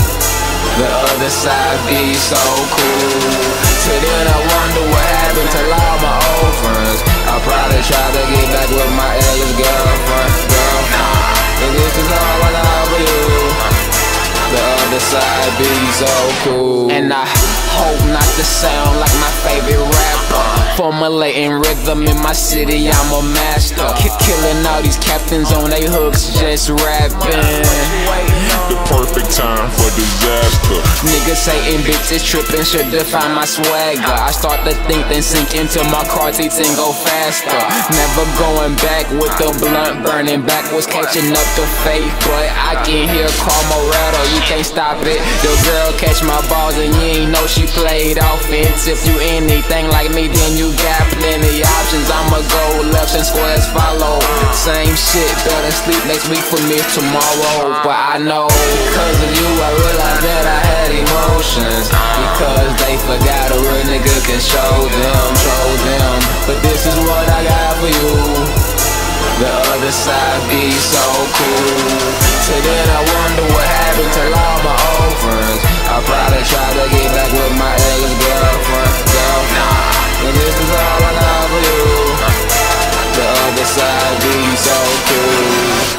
The other side be so cool. Till then I wonder what happened to all my old friends. I probably try to get back with my ex-girlfriend, girlfriend. And this is all I got for you. The other side be so cool. And I hope not to sound like my favorite rapper. Formulating rhythm in my city, I'm a master. K- killing all these captains on they hooks, just rapping. The perfect time for disaster. Niggas hating, bitches tripping, should define my swagger. I start to think, then sink into my car seats and go faster. Never going back with the blunt burning backwards, catching up to fate. But I can hear Carl rattle, you can't stop it. The girl catch my balls and you ain't know she played offense. If you anything like me, then you got plenty options. I'ma go left and squares follow. Same shit, better sleep next week for me tomorrow. But I know because of you, I realized that I had emotions. Because they forgot a real nigga can show them, show them. But this is what I got for you. The other side be so cool. So then I wonder what happened to all my old friends. I probably try to get back with my ex-girlfriend, girlfriend. But this is all I got for you. The other side be so cool.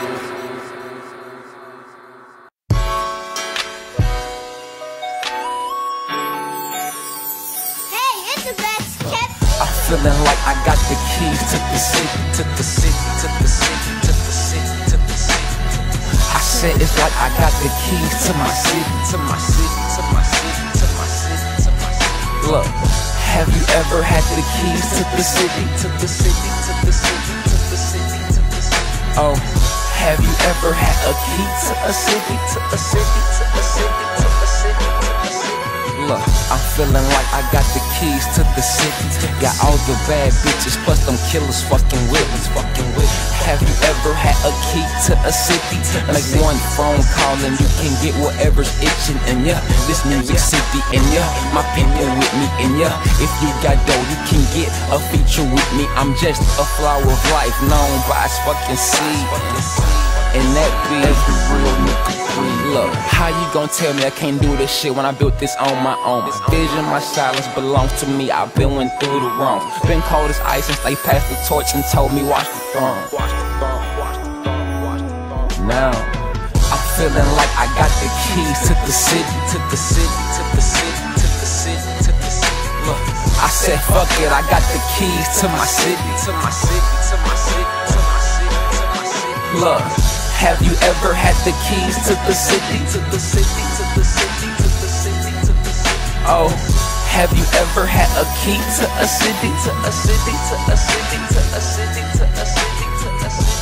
Feeling like I got the keys to the city, to the city, to the city, to the city, to the city. I said it's like I got the keys to my city, to my city, to my city, to my city, to my city. Look, have you ever had the keys to the city, to the city, to the city, to the city, to the city? Oh, have you ever had a key to a city, to a city, to a city, to a city? Look, I'm feeling like I got the keys to the city. Got all the bad bitches, plus them killers fucking with me, fucking with me. Have you ever had a key to a city? Like one phone call and you can get whatever's itching. And yeah, this music city. And yeah, my people with me. And yeah, if you got dough, you can get a feature with me. I'm just a flower of life, known by its fucking seed. And that be every real nigga. Look, how you gon' tell me I can't do this shit when I built this on my own? This vision, my silence belongs to me. I've been went through the wrong. Been cold as ice since they passed the torch and told me watch the throne. Now, I'm feeling like I got the keys to the city, to the city, to the city, to the city, to the city. Look, I said fuck it, I got the keys to my city, to my city, to my city, to my city, to my city. Look. Have you ever had the keys to the city, to the city, to the city, to the city, to the city? Oh, have you ever had a key to a city, to a city, to a city, to a city, to a city, to a city?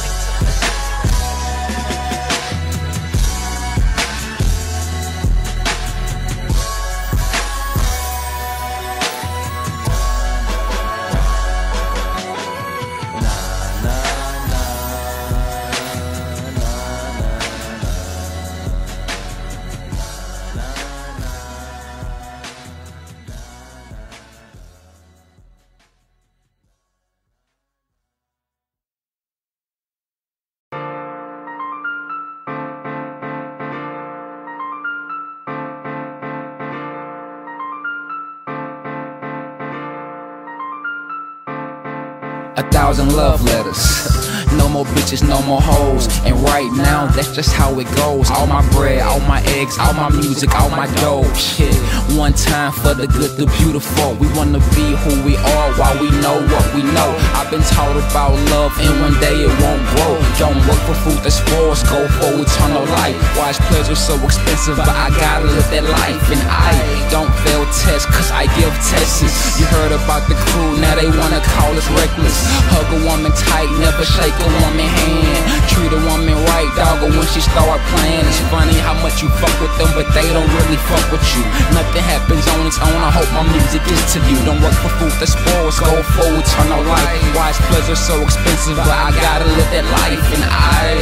A thousand love letters. No more bitches, no more hoes. And right now, that's just how it goes. All my bread, all my eggs, all my music, all my dough. Shit, one time for the good, the beautiful. We wanna be who we are while we know what we know. I've been taught about love and one day it won't grow. Don't work for food that spoils, go for eternal life. Why is pleasure so expensive, but I gotta live that life. And I don't fail tests, cause I give tests. You heard about the crew, now they wanna call us reckless. Hug a woman tight, never shake a woman hand. Treat a woman right, dog, when she start playing. It's funny how much you fuck with them, but they don't really fuck with you. Nothing happens on its own, I hope my music is to you. Don't work for food that spoils, go for eternal life. Why is pleasure so expensive, but I gotta live that life. And I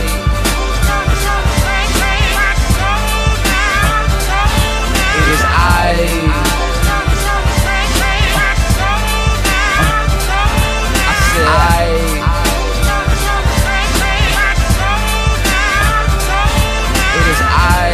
It is I I It is I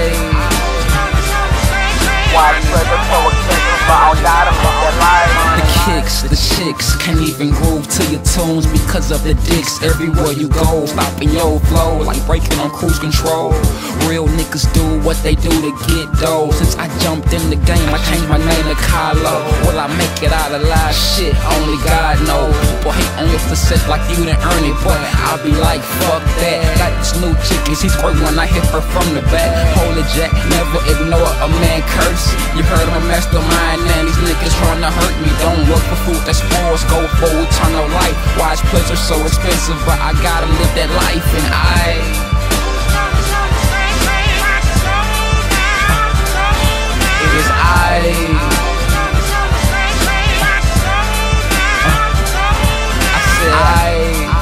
Why pleasure so expensive, but I gotta live that life. The kicks, the chicks. Can't even groove to your tunes because of the dicks. Everywhere you go, stopping your flow like breaking on cruise control. Real niggas do what they do to get dough. Since I jumped in the game, I changed my name to Kylo. Will I make it out alive? Shit, only God knows. People hate on your success like you done earn it, but I'll be like, fuck that. Got this new chick, and she's great when I hit her from the back. Hold it, Jack, never ignore a man curse. You heard I'm a mastermind, and these niggas tryna hurt me. Don't work for food that spoils, go for eternal life. Why is pleasure so expensive, but I gotta live that life, and I... It is I. I said I.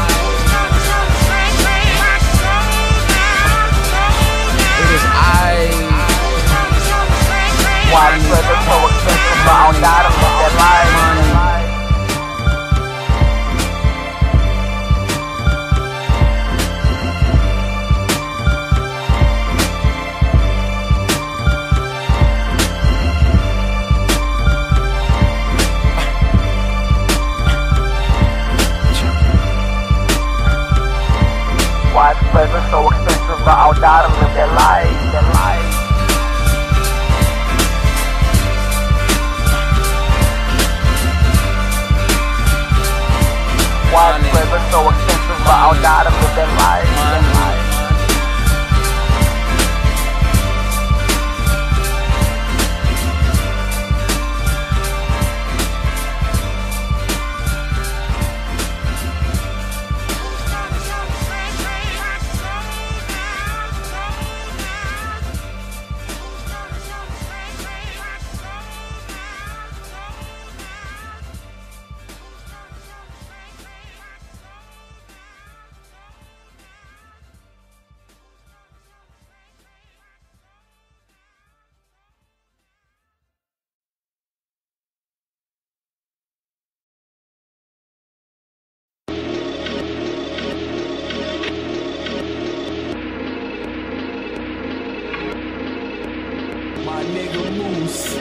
It is I. Why is pleasure so expensive, but I gotta live that life. Why is pleasure so expensive, but I'll die to live that life, that life. Why is pleasure so expensive, but I'll die to live that life, that life. My nigga Moose.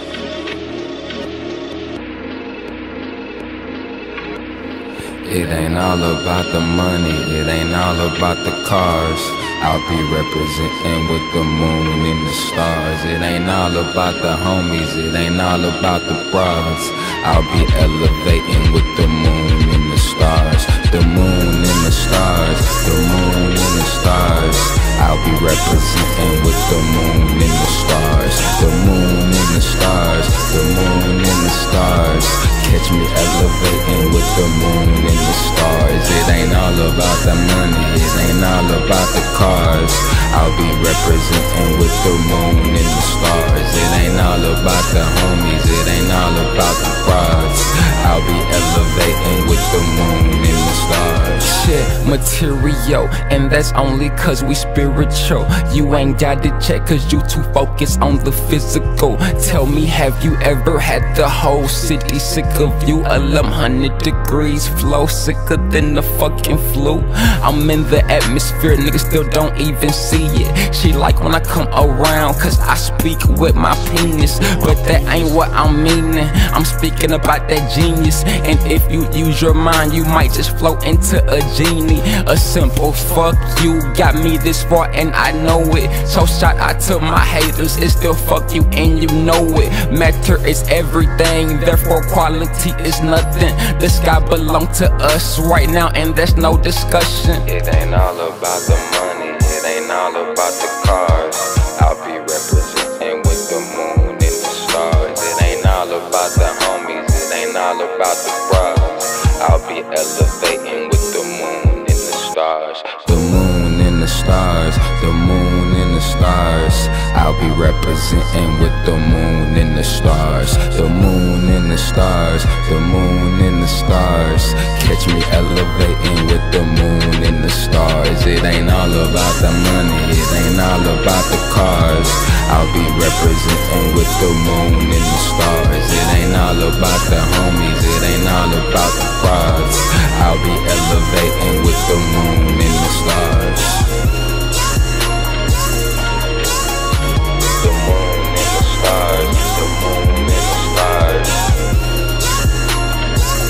It ain't all about the money, it ain't all about the cars. I'll be representing with the moon and the stars. It ain't all about the homies, it ain't all about the bras. I'll be elevating with the moon and the stars. The moon and the stars, the moon and the stars. I'll be representing with the moon and the stars. The moon and the stars, the moon and the stars. Catch me elevating with the moon and the stars. It ain't all about the money, it ain't all about the cars. I'll be representing with the moon and the stars. It ain't all about the homies, it ain't all about the bras. I'll be elevating with the moon and the stars. Shit, material, and that's only cause we spiritual. You ain't got to check cause you too focused on the physical. Tell me, have you ever had the whole city sick of you? eleven hundred degrees flow, sicker than the fucking flu. I'm in the atmosphere, niggas still don't even see it. She like when I come around cause I speak with my penis, but that ain't what I'm meaning. I'm speaking about that genius, and if you use your mind you might just float into a genie. A simple fuck you got me this far and I know it. So shout out to my haters, it's still fuck you and you know it. Matter is everything, therefore quality is nothing. The sky belong to us right now and there's no discussion. It ain't all about the money, it ain't all about the cars. I'll be representing with the moon and the stars. It ain't all about the homies, it ain't all about the bras. I'll be elevating with the moon and the stars. The moon and the stars, the moon and the stars. I'll be representing with the moon and the stars. The moon and the stars, the moon and the stars. Catch me elevating with the moon and the stars. It ain't all about the money, it ain't all about the cars. I'll be representing with the moon and the stars. It ain't all about the homies, it ain't all about the bras. I'll be elevating with the moon and the stars. The moon and the stars, the moon and the stars.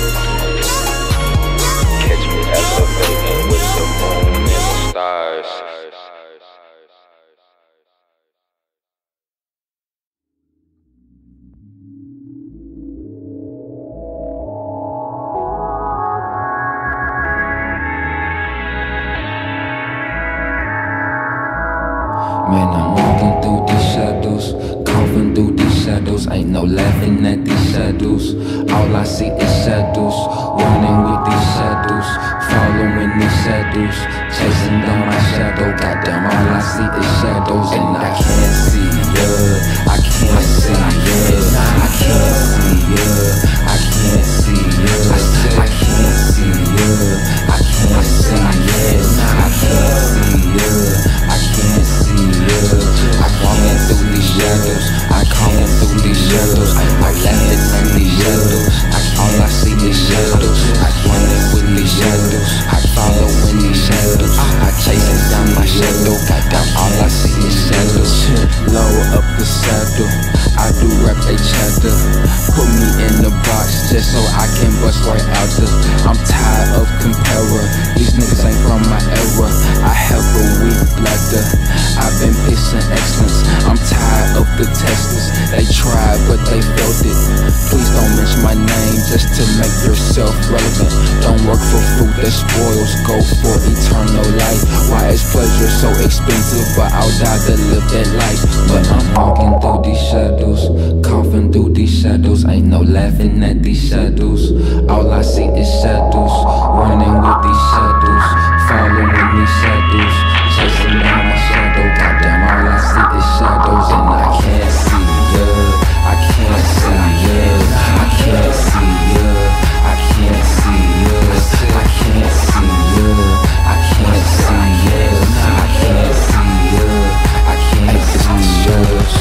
Man, I'm walking through these shadows, coughing through these shadows. Ain't no laughing at these shadows. All I see is shadows, running with these shadows, following these shadows, chasing down my shadow. Goddamn, all I see is shadows, and I can't see ya. I can't see ya. I can't see ya. I can't see ya. I can't see ya. I can't see ya. I can't see ya. I can't see ya. I'm coming through these shadows. I'm coming through these shadows. I'm laughing in these shadows. All I see is shadows. I running with these shadows. I follow in these shadows. I chasing down my shadow. Goddamn, all I see is shadows. Lower up the saddle. I do rap they chatter. Put me in the box just so I can bust right out the. I'm tired of comparer. These niggas ain't from my era. I have a weak bladder. I've been pissing excellence. I'm tired of the testers. They tried but they failed it. Please don't mention my name just to make yourself relevant. Don't work for food that spoils. Go for eternal life. Why is pleasure so expensive? But I'll die to live that life. But I'm walking through these shadows, coughing through these shadows. Ain't no laughing at these shadows. All I see is shadows, running with these shadows, following these shadows, chasing down my shadow. Goddamn, all I see is shadows, and I can't see ya. I can't see ya. I can't see ya. I can't see ya. I can't see ya. I can't see ya. I can't see ya. I can't see ya.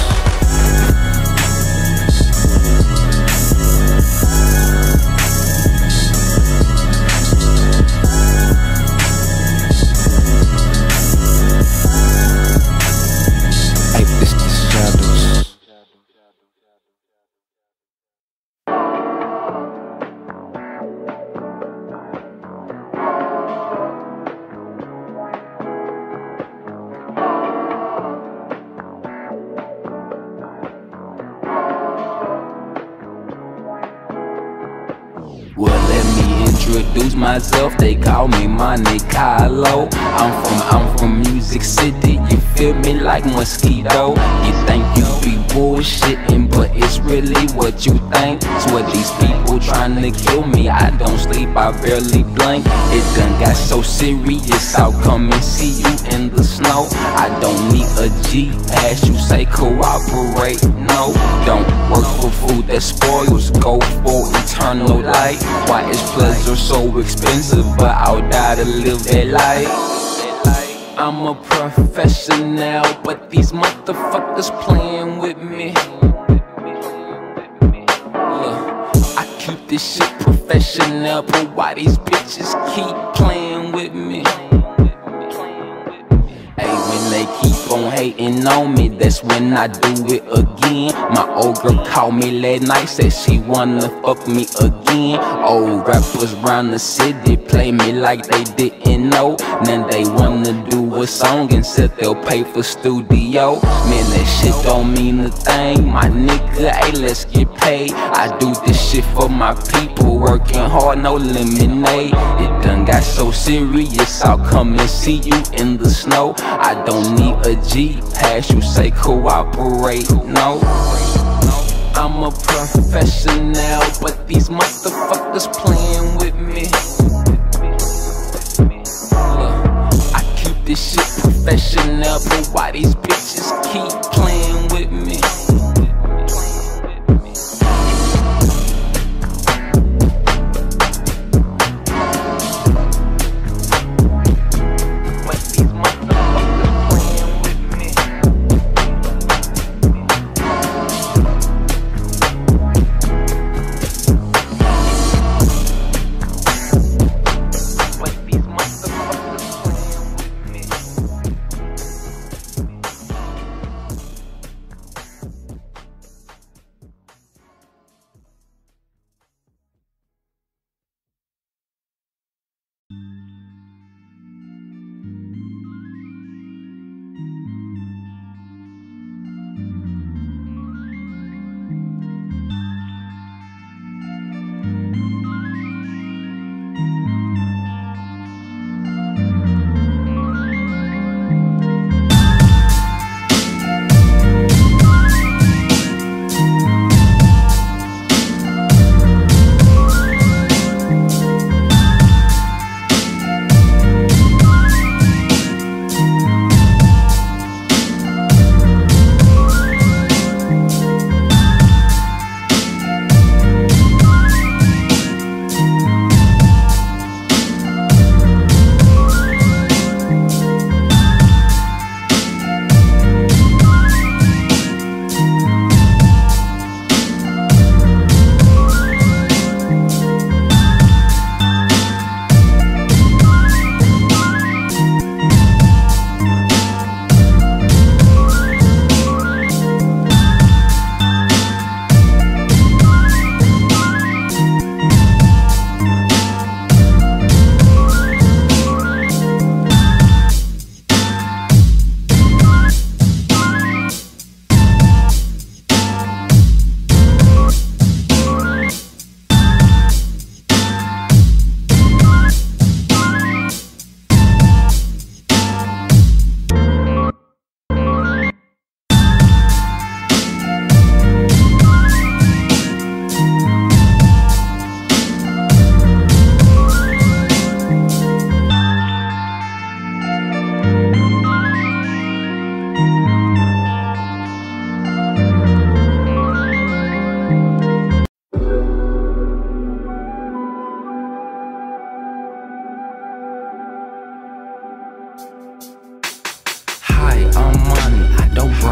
Well, let me introduce myself. They call me Monte Carlo. I'm from, I'm from Music City. You feel me like mosquito? You think you be bullshitting, but it's really what you think. Swear these people trying to kill me. I don't sleep, I barely blink. It done got so serious. I'll come and see you in the snow. I don't need a G pass. You say cooperate. No, don't work for food that spoils. Go for eternal life. Why is pleasure so expensive? But I'll die to live that life. I'm a professional, but these motherfuckers playing with me. Look, I keep this shit professional, but why these bitches keep playing with me? Hey, when they keep on hating on me, that's when I do it again. My old girl called me last night, said she wanna fuck me again. Old rappers round the city play me like they didn't know. Now they wanna do a song and said they'll pay for studio. Man, that shit don't mean a thing, my nigga. Hey, let's get paid. I do this shit for my people, working hard, no lemonade. It done got so serious, I'll come and see you in the snow. I don't need a G pass, you say cooperate. No, I'm a professional, but these motherfuckers playing with me. Look, I keep this shit professional, but why these bitches keep playing with me?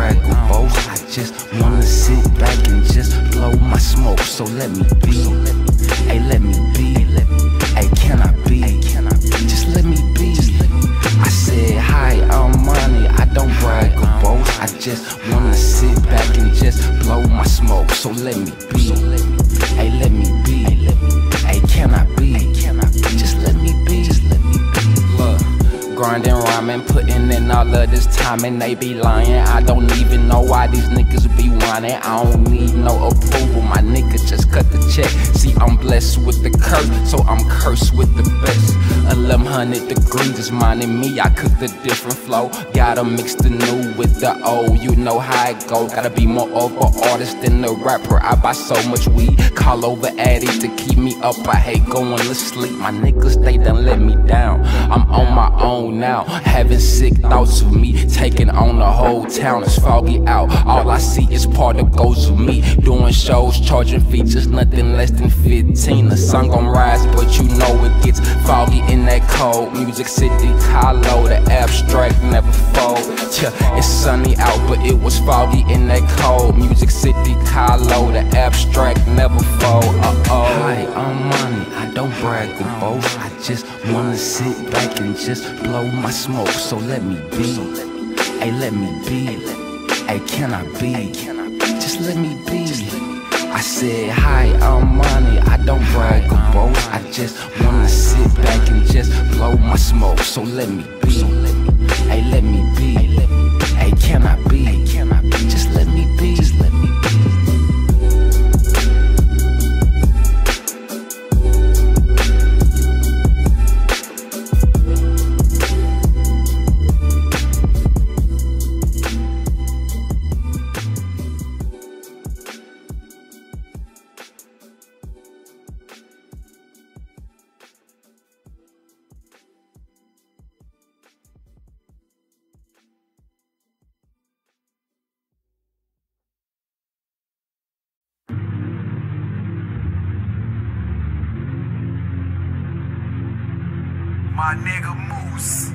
brag or boast, I just wanna sit back and just blow my smoke. So let me be, hey, let me be, hey, can I be, just let me be. I said, hi, I'm money, I don't brag or boast, I just wanna sit back and just blow my smoke. So let me be, hey, let me be, hey, can I be, just let me be. Look, grinding, rhyming, putting in all of this time and they be lying. I don't even know why these niggas be whining. I don't need no approval, my nigga just cut the check. See, I'm blessed with the curse, so I'm cursed with the best. eleven hundred degrees is mine and me, I cooked a different flow. Gotta mix the new with the old, you know how it go. Gotta be more of an artist than a rapper. I buy so much weed, call over addict to keep me up. I hate going to sleep, my niggas, they done let me down. I'm on my own now, having sick thoughts of me, taking on the whole town. It's foggy out, all I see is particles of me. Doing shows, charging features, nothing less than fifteen. The sun gon' rise, but you know it gets foggy in that cold. Music City, Kahlo, the abstract never fold. Yeah, it's sunny out, but it was foggy in that cold. Music City, Kahlo, the abstract never fold. Uh-oh. Hi, I'm money, I don't brag or boast, I just wanna sit back and just blow my smoke. So let me be, hey, let me be, hey, can I be, just let me be. I said, hi, I'm money, I don't brag or boast, I just wanna sit back and just blow my smoke. So let me be, hey, let me be, hey, can I be, just let me be, just let me be. My nigga Moose.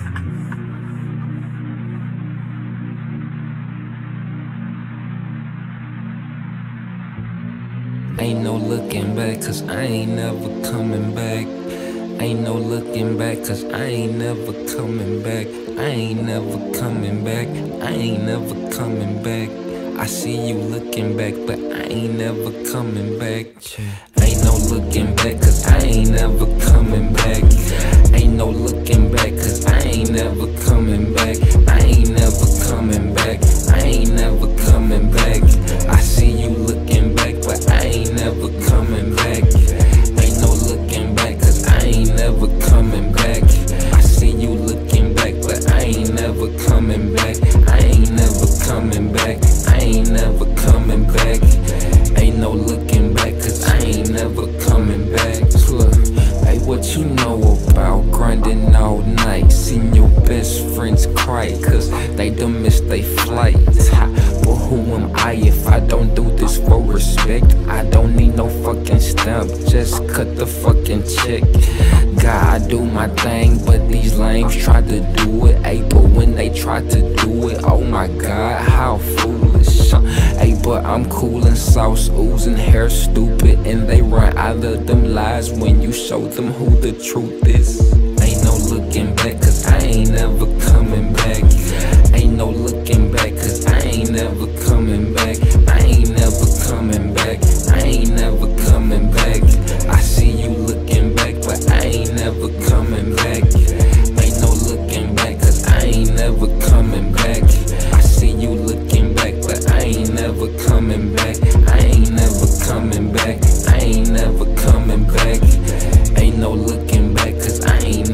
Ain't no looking back, cause I ain't never coming back. Ain't no looking back, cause I ain't never coming back. I ain't never coming back. I ain't never coming back. I see you looking back, but I ain't never coming back. Ain't no looking back, cause I ain't never coming back. Ain't no looking back, cause I ain't never coming back. I ain't never coming back. I ain't never coming back. I see you looking back, but I ain't never coming back. Ain't no looking back, cause I ain't never coming back. I see you looking back, but I ain't never coming back. I ain't never coming back. I ain't never coming back. Ain't no looking back, cause I ain't never coming back. Look, hey, what you know about grinding all night? Seen your best friends cry, cause they done missed their flight. But who am I if I don't do this for respect? I don't need no fucking stamp, just cut the fucking check. God, I do my thing, but these lames try to do it. Ay, but when they try to do it, oh my God, how foolish. Ay, but I'm cool and sauce oozing, hair stupid, and they run out of them lies when you show them who the truth is. Ain't no looking back, cause I ain't never coming back. Ain't no looking back, cause I ain't never coming back. I ain't never coming back. I ain't never coming back. I see you looking back, but I ain't never coming back. Ain't no looking back, cause I ain't never coming back. I see you looking back, but I ain't never coming back. I ain't never coming back. I ain't never coming back. Ain't no looking back, cause I ain't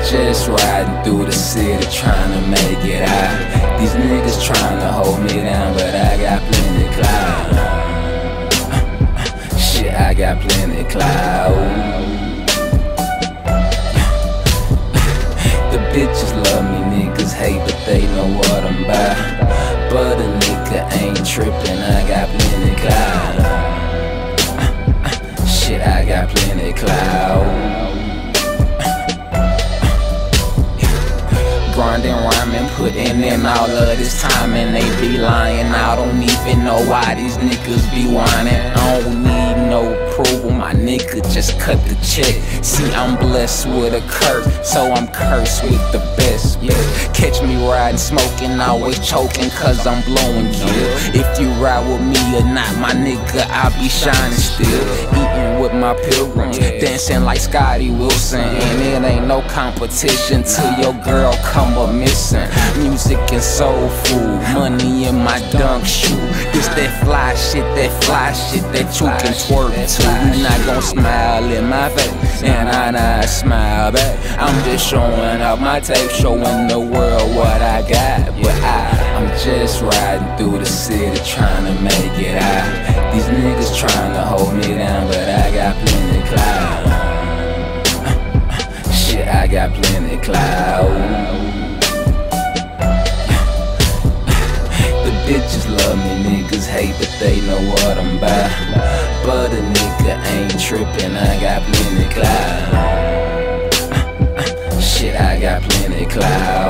just riding through the city trying to make it out. These niggas trying to hold me down, but I got plenty clout. Shit, I got plenty clout. The bitches love me, niggas hate, but they know what I'm about. But a nigga ain't trippin', I got plenty clout. Shit, I got plenty clout. Grinding, rhyming, putting in all of this time, and they be lying. I don't even know why these niggas be whining. I don't need no approval, my nigga just cut the check. See, I'm blessed with a curse, so I'm cursed with the best. Yeah. Catch me riding, smoking, always choking, cause I'm blowing gear. If you ride with me or not, my nigga, I be shining still. Eating with my pilgrims, dancing like Scotty Wilson, and it ain't no competition till your girl come up missing. Music and soul food, money in my dunk shoe. This that fly shit, that fly shit that you can twerk to. You not gon' smile in my face, and I not smile back. I'm just showing up my tape, showing the world what I got. But I, I'm just riding through the city trying to make it out. These niggas trying to hold me down, but I got plenty clout. Shit, I got plenty clout. Bitches love me, niggas hate, but they know what I'm about. But a nigga ain't trippin', I got plenty clout. Shit, I got plenty clout.